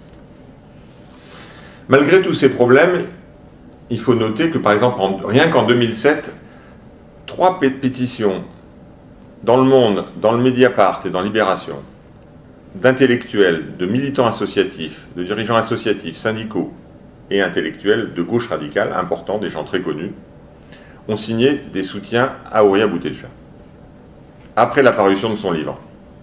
[SPEAKER 1] Malgré tous ces problèmes, il faut noter que, par exemple, rien qu'en 2007, 3 pétitions dans Le Monde, dans le Mediapart et dans Libération, d'intellectuels, de militants associatifs, de dirigeants associatifs, syndicaux et intellectuels de gauche radicale, importants, des gens très connus, ont signé des soutiens à Roya Boutelja, après la parution de son livre.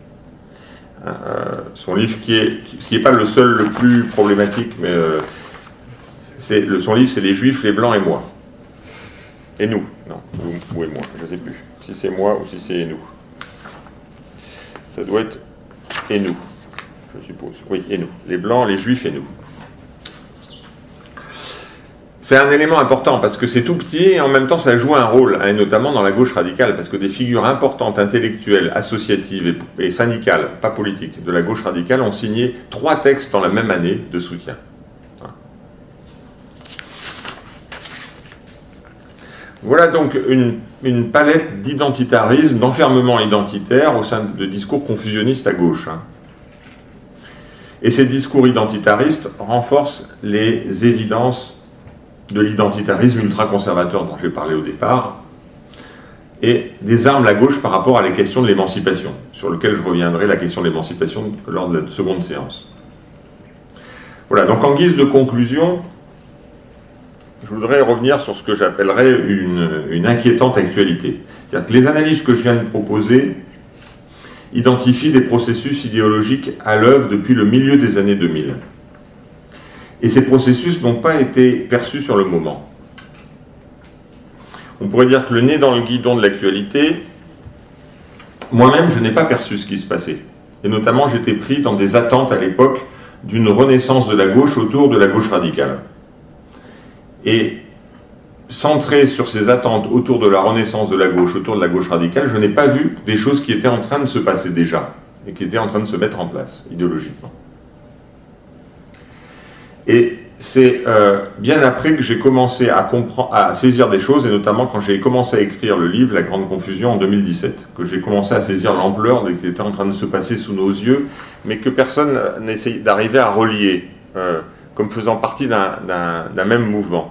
[SPEAKER 1] Son livre qui n'est pas le seul, le plus problématique, mais son livre, c'est « Les Juifs, les Blancs et moi ». Et nous. Non, vous et moi, je ne sais plus. Si c'est moi ou si c'est nous. Ça doit être et nous, je suppose. Oui, et nous. Les Blancs, les Juifs et nous. C'est un élément important parce que c'est tout petit et en même temps ça joue un rôle, et notamment dans la gauche radicale, parce que des figures importantes, intellectuelles, associatives et syndicales, pas politiques, de la gauche radicale ont signé 3 textes dans la même année de soutien. Voilà donc une palette d'identitarisme, d'enfermement identitaire au sein de discours confusionnistes à gauche. Et ces discours identitaristes renforcent les évidences de l'identitarisme ultra-conservateur dont j'ai parlé au départ, et désarment la gauche par rapport à la question de l'émancipation, sur lequel je reviendrai, la question de l'émancipation lors de la seconde séance. Voilà, donc en guise de conclusion, je voudrais revenir sur ce que j'appellerais une inquiétante actualité. C'est-à-dire que les analyses que je viens de proposer identifient des processus idéologiques à l'œuvre depuis le milieu des années 2000. Et ces processus n'ont pas été perçus sur le moment. On pourrait dire que le nez dans le guidon de l'actualité, moi-même, je n'ai pas perçu ce qui se passait. Et notamment, j'étais pris dans des attentes à l'époque d'une renaissance de la gauche autour de la gauche radicale. Et centré sur ces attentes autour de la renaissance de la gauche, autour de la gauche radicale, je n'ai pas vu des choses qui étaient en train de se passer déjà, et qui étaient en train de se mettre en place, idéologiquement. Et c'est bien après que j'ai commencé à saisir des choses, et notamment quand j'ai commencé à écrire le livre « La Grande Confusion » en 2017, que j'ai commencé à saisir l'ampleur de ce qui était en train de se passer sous nos yeux, mais que personne n'essayait d'arriver à relier, comme faisant partie d'un même mouvement.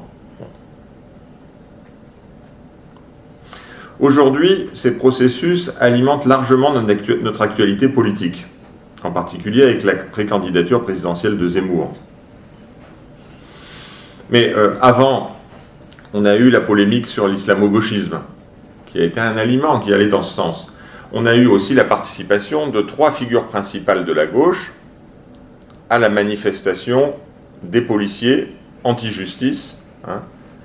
[SPEAKER 1] Aujourd'hui, ces processus alimentent largement notre actualité politique, en particulier avec la précandidature présidentielle de Zemmour. Mais avant, on a eu la polémique sur l'islamo-gauchisme, qui a été un aliment qui allait dans ce sens. On a eu aussi la participation de 3 figures principales de la gauche à la manifestation des policiers anti-justice, hein,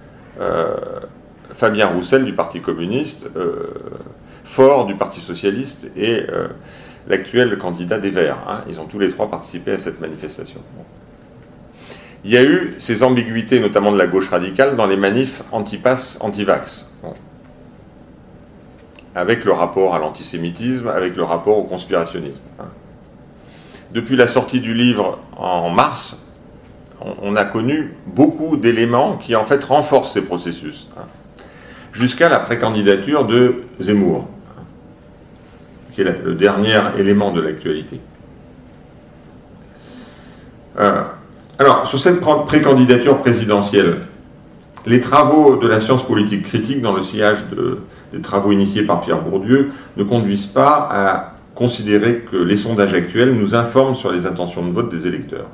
[SPEAKER 1] Fabien Roussel du Parti communiste, Faure du Parti socialiste et l'actuel candidat des Verts. Hein, ils ont tous les 3 participé à cette manifestation. Bon. Il y a eu ces ambiguïtés, notamment de la gauche radicale, dans les manifs anti-pass, anti-vax. Bon. Avec le rapport à l'antisémitisme, avec le rapport au conspirationnisme. Hein. Depuis la sortie du livre en mars, on a connu beaucoup d'éléments qui en fait renforcent ces processus. Hein. Jusqu'à la précandidature de Zemmour, qui est le dernier élément de l'actualité. Alors, sur cette précandidature présidentielle, les travaux de la science politique critique, dans le sillage des travaux initiés par Pierre Bourdieu, ne conduisent pas à considérer que les sondages actuels nous informent sur les intentions de vote des électeurs.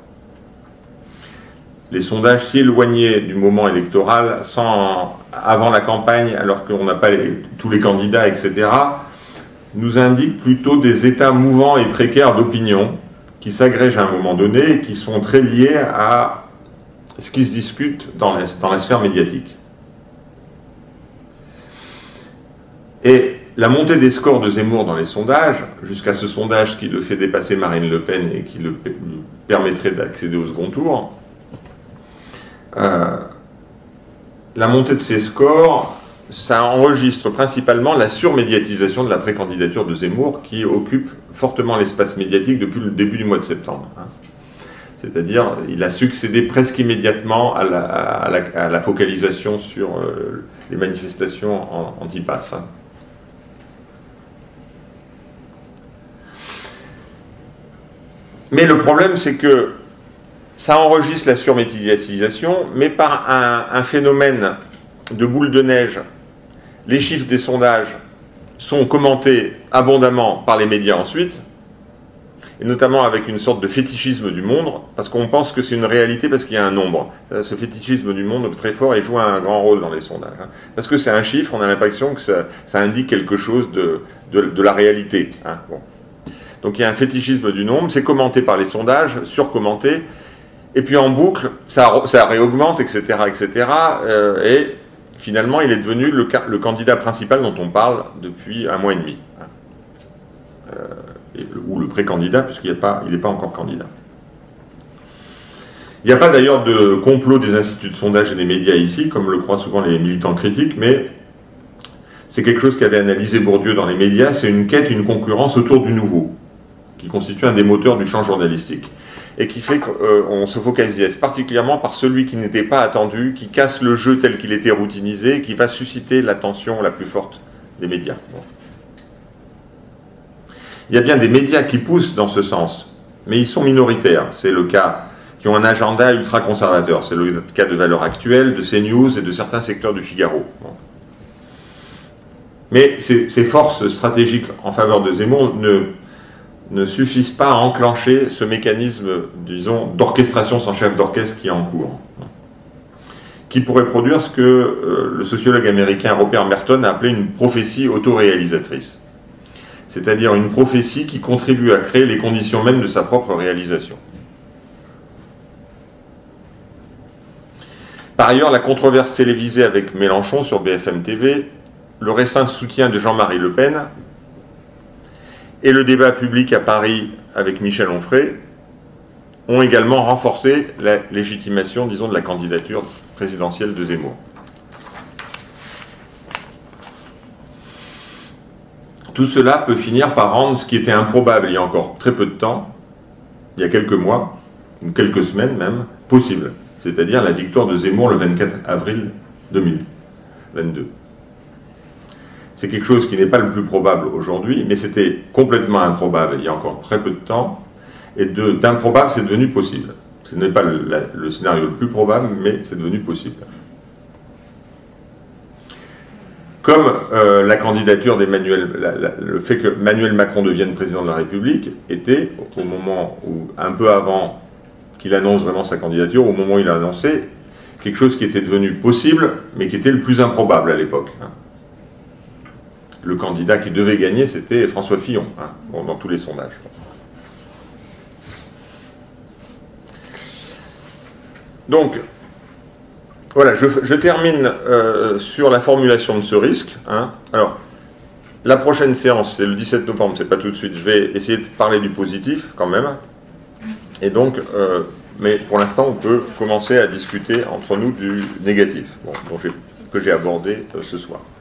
[SPEAKER 1] Les sondages si éloignés du moment électoral, avant la campagne, alors qu'on n'a pas tous les candidats, etc., nous indiquent plutôt des états mouvants et précaires d'opinion qui s'agrègent à un moment donné et qui sont très liés à ce qui se discute dans la sphère médiatique. Et la montée des scores de Zemmour dans les sondages, jusqu'à ce sondage qui le fait dépasser Marine Le Pen et qui lui permettrait d'accéder au second tour, la montée de ces scores, ça enregistre principalement la surmédiatisation de la précandidature de Zemmour qui occupe fortement l'espace médiatique depuis le début du mois de septembre. Hein. C'est-à-dire, il a succédé presque immédiatement à la focalisation sur les manifestations anti-pass. Hein. Mais le problème, c'est que ça enregistre la surmédiatisation, mais par un phénomène de boule de neige. Les chiffres des sondages sont commentés abondamment par les médias ensuite, et notamment avec une sorte de fétichisme du monde, parce qu'on pense que c'est une réalité parce qu'il y a un nombre. Ce fétichisme du monde est très fort et joue un grand rôle dans les sondages. Hein. Parce que c'est un chiffre, on a l'impression que ça indique quelque chose de la réalité. Hein. Bon. Donc il y a un fétichisme du nombre, c'est commenté par les sondages, surcommenté, et puis en boucle, ça réaugmente, etc., etc., et finalement, il est devenu le candidat principal dont on parle depuis 1 mois et demi. Ou le pré-candidat, puisqu'il n'est pas encore candidat. Il n'y a pas d'ailleurs de complot des instituts de sondage et des médias ici, comme le croient souvent les militants critiques, mais c'est quelque chose qu'avait analysé Bourdieu dans les médias, c'est une quête, une concurrence autour du nouveau, qui constitue un des moteurs du champ journalistique. Et qui fait qu'on se focalise particulièrement par celui qui n'était pas attendu, qui casse le jeu tel qu'il était routinisé, qui va susciter l'attention la plus forte des médias. Bon. Il y a bien des médias qui poussent dans ce sens, mais ils sont minoritaires. C'est le cas, qui ont un agenda ultra-conservateur. C'est le cas de Valeurs Actuelles, de CNews et de certains secteurs du Figaro. Bon. Mais ces forces stratégiques en faveur de Zemmour ne suffisent pas à enclencher ce mécanisme, disons, d'orchestration sans chef d'orchestre qui est en cours, qui pourrait produire ce que le sociologue américain Robert Merton a appelé une prophétie autoréalisatrice, c'est-à-dire une prophétie qui contribue à créer les conditions mêmes de sa propre réalisation. Par ailleurs, la controverse télévisée avec Mélenchon sur BFM TV, le récent soutien de Jean-Marie Le Pen, et le débat public à Paris avec Michel Onfray ont également renforcé la légitimation, disons, de la candidature présidentielle de Zemmour. Tout cela peut finir par rendre ce qui était improbable il y a encore très peu de temps, il y a quelques mois, ou quelques semaines même, possible. c'est-à-dire la victoire de Zemmour le 24 avril 2022. C'est quelque chose qui n'est pas le plus probable aujourd'hui, mais c'était complètement improbable il y a encore très peu de temps, et d'improbable, c'est devenu possible. Ce n'est pas le scénario le plus probable, mais c'est devenu possible. Comme la candidature d'Emmanuel, le fait que Emmanuel Macron devienne président de la République était, au moment où, un peu avant qu'il annonce vraiment sa candidature, au moment où il a annoncé, quelque chose qui était devenu possible, mais qui était le plus improbable à l'époque. Le candidat qui devait gagner, c'était François Fillon, bon, dans tous les sondages. Donc, voilà, je termine sur la formulation de ce risque. Alors, la prochaine séance, c'est le 17 novembre, c'est pas tout de suite. Je vais essayer de parler du positif, quand même. Et donc, mais pour l'instant, on peut commencer à discuter entre nous du négatif, bon, que j'ai abordé ce soir.